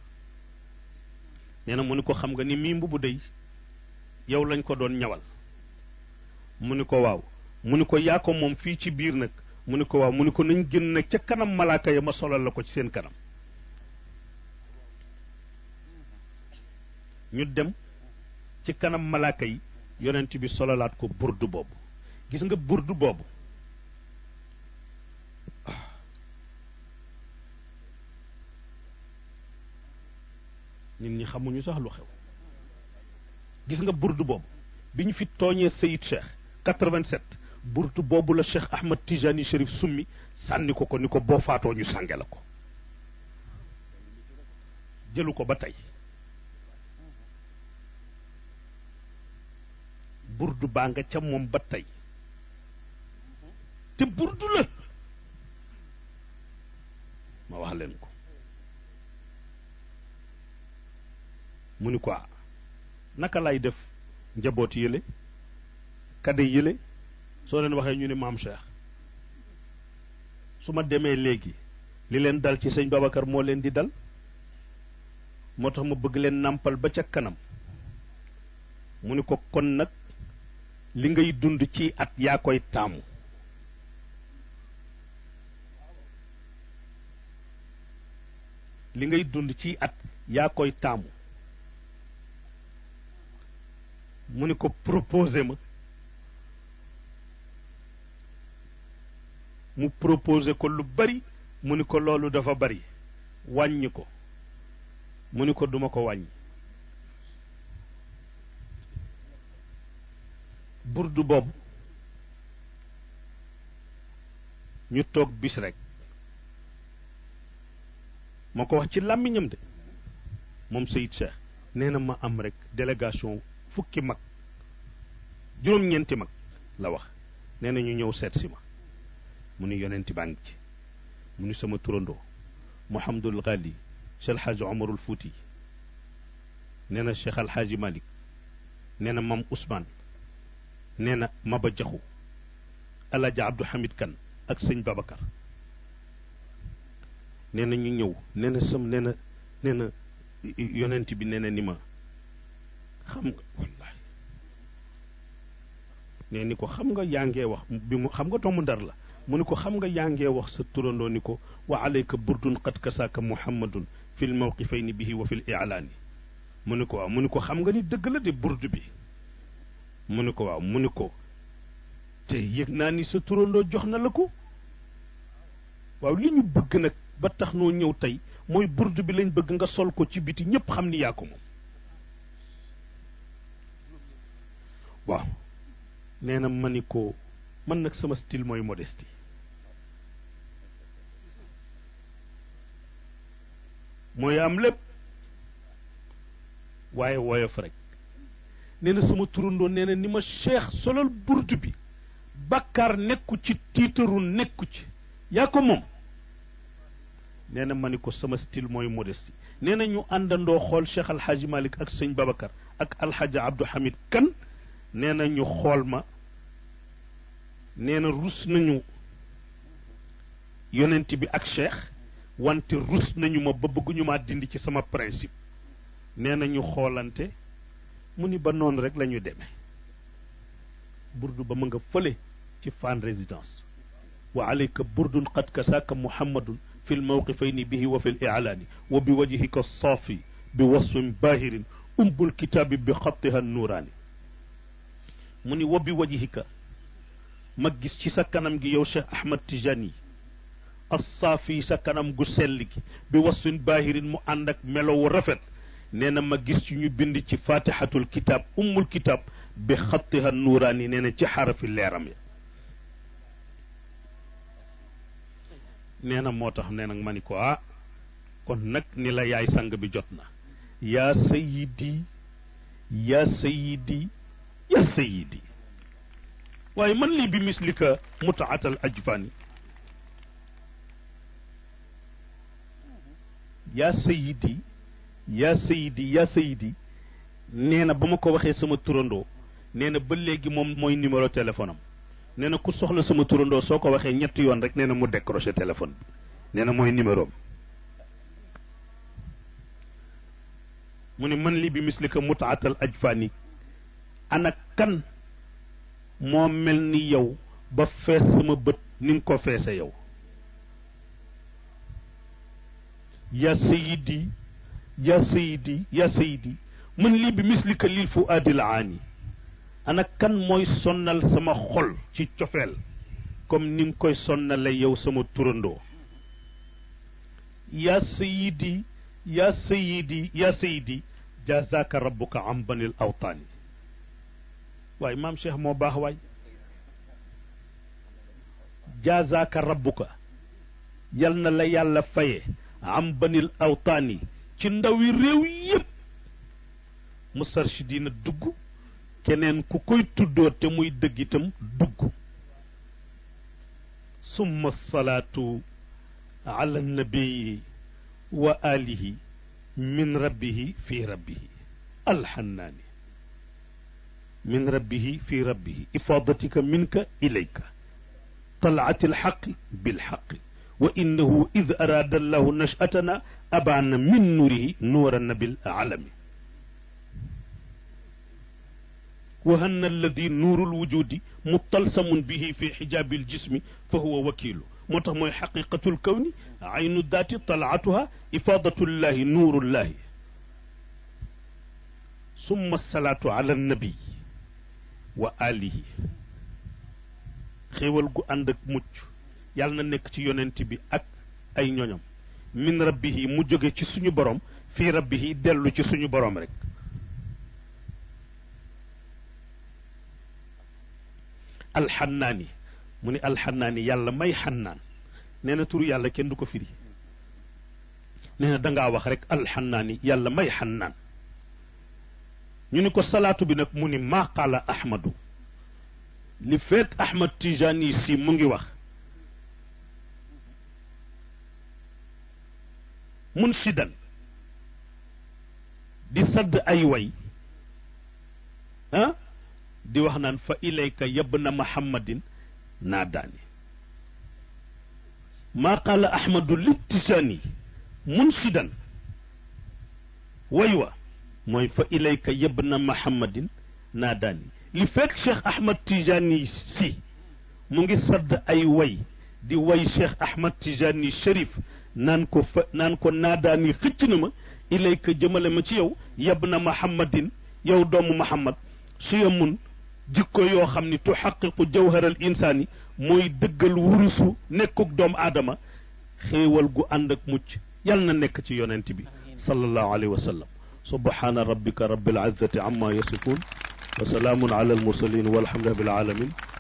nee na mu ni ko xam nga ni mii mbubu dey yow lañ ko doon ñawal mu ni ko waaw mu ni ko yaa ko moom fii ci biir nag mu ni ko waaw mu ni ko nañ gën nag ca kanam malaaka ya ma solal la ko ci seen kanam ñu dem ci kanam malaaka yi yonent bi sololaat ko burdu boobu gis nga burdu boobu nit ñi xamuñu sax lu xew gis nga burdu boobu bi ñu fi tooñee Sayid Cheikh quatre-vingt-sept burdu boobu la Cheikh Ahmad Tijani Chérif summi sànni ko ko ni ko boo faatoo ñu sànge la ko jëlu ko ba tey burdu baa nga ca moom ba tey te burdu la ma wax leen ko mu ni ko naka lay def njaboot yële kade yële soo leen waxee ñu ne maam Cheikh su ma demee léegi li leen dal ci sëñ Babacar moo leen di dal moo tax ma bëgg leen nàmpal ba ca kanam mu ni ko kon nag li ngay dund ci at yaa koy taamu li ngay dund ci at yaa koy taamu mu ni ko proposé ma mu proposé ko lu bari mu ni ko loolu dafa bari wàññi ko mu ni ko duma ko wàññi burdu boobu ñu toog bis rek ma ko wax ci làmmiñam de moom Seyid Cheikh nee na ma am rek délégation fukki mag juróom-ñeenti mag la wax nee na ñu ñëw seet si ma mu ni yonenti baa ngi ci mu ni sama turandoo Mouhamadul Ghali Cheikh Alxaaji Omarul Fuuti nee na Cheikh Alxaaji Malik nee na Mam Ousmane nee na Maba Jaxu Alaaji Abdou Hamid Kan ak sëñ Babacar nee na ñu ñëw nee na sam nee na nee na yonent bi nee na ni ma xam nga wallahi nee ni ko xam nga yaa ngee wax bi mu xam nga doomu Ndar la mu ni ko xam nga yaa ngee wax sa turandoo ni ko wa alayka burdun qad kasaaka muhammadun fi l mawqifayni bihi wa fi l ilaani mu ni ko waaw mu ni ko xam nga ni dëgg la de burdu bi mu ni ko waaw mu ni ko te yëg naa ni sa turandoo jox na la ko waaw li ñu bëgg nag ba tax noo ñëw tey mooy burdu bi lañ bëgg nga sol ko ci biti ñépp xam ni yaa ko moom waaw nee na ma ni ko man nag sama style mooy modestie mooy am lépp waaye woyof rek nee na sama turandoo nee na ni ma cheikh solal burdu bi bàkkaar nekku ci tiitaru nekku ci yaa ko moom nee na ma ni ko sama style mooy modestie nee na ñu àndandoo xool Cheikh Alxaaji Malik ak sëñ Babacar ak Alxaaji Abdou Hamid Kan nee na ñu xool ma nee na rus nañu yonent bi ak cheikh wante rus nañu ma ba bëgguñu maa dindi ci sama principe nee na ñu xoolante mu ni ba noonu rek la ñu demee burdu ba ma nga fële ci Fann Résidence wa alayka burdun qad kasaaka muhammadun fi l mawqifayni bihi wa fi l ilaani wa bi wajhika saafi bi wasfin baahirin umbul kitaabi bi xattiha nuuraani mu ni wa bi wajhika ma gis ci sa kanam gi yow Cheikh Ahmad Tijani assaafi sa kanam gu sell gi bi wasfin baahirin mu ànd ak melowu rafet nee na ma gis ci ñu bind ci fatihatul kitaab ummul kitaab bi xattiha nuuraani nee na ci xarafi leeram ya nee na moo tax nee nag ma ni ko ah kon nag ni la yaay sang bi jot na yaa sayidi yaa sayidi yaa sayidi waaye man lii bi mislika mutaatal ajfaani yaa sayidi yaa sayidi yaa sayidi nee na ba ma ko waxee sama turandoo nee na ba léegi moom mooy numéro téléphone am nee na ku soxla sama turandoo soo ko waxee ñetti yoon rek nee na mu décroché téléphone bi nee na mooy numéro am mu ne man li bi mislika mutaatal ajfaani ana kan moo mel ni yow ba fees sama bët ni nga ko feese yow yaa sayidi yaa sayidi yaa sayidi man lii bi mislika lil fu aadil aani ana kan mooy sonnal sama xol ci cofeel comme ni nga koy sonnale yow sama turandoo yaa sayidi yaa sayidi yaa sayidi jazaaka rabbuka am banil awtaani waaye maam Cheikh moo baax waay jazaaka rabbuka yal na la yàlla faye am banil awtaani ci ndawi réew yépp mustarshidina dugg keneen ku koy tuddoo te muy dëgg itam dugg summa salaatu ala nabii wa alihi min rabbihi fi rabbihi alxannaani min rabbihi fi rabbihi ifadatika minka ilayka طلعت الحق بالحق وإنه إذ أراد الله نشأتنا أبان من نوره نورا بالعالم وهن الذي نور الوجود مطلسم به في حجاب الجسم فهو وكيل متى حقيقة الكون عين الذات طلعتها إفاضة الله نور الله ثم الصلاة على النبي وآله xéewal gu ànd ak mucc yàlla na nekk ci yonent bi ak ay ñoñam min rabbihi mu jóge ci suñu borom fii rabbihi dellu ci suñu borom rek alxannaani mu ni alxannaani yàlla may xannaan nee na turu yàlla kenn du ko firi nee na dangaa wax rek alxannaani yàlla may xannaan ñu ni ko salaatu bi nag mu ni maa qaala ahmadu li feet Ahmad Tijani si mu ngi wax munsidan di sadd ay way ah di wax naan fa ilayka yabna muhammadin naadaani maa qaala ahmadu li Tijani munsidan way wa mooy fa ilayka yabna muhammadin naadaani li fekk Cheikh Ahmad Tijani si mu ngi sadd ay way di way Cheikh Ahmad Tijani Cherif naan ko fa naan ko naadaani xëcc na ma ilayka jëmale ma ci yow yab na Muhammadin yow doomu Muhammad siyamun jikko yoo xam ni tuxaqiqu jawharal insaani mooy dëggal wurusu nekkuk doomu aadama xéewal gu ànd ak mucc yal na nekk ci yonent bi sallallahu alayhi wa sallam subhaana rabbika rabbil izzati amma yasifun wa salaamun ala al mursalin walhamdulillahi rabbil alamin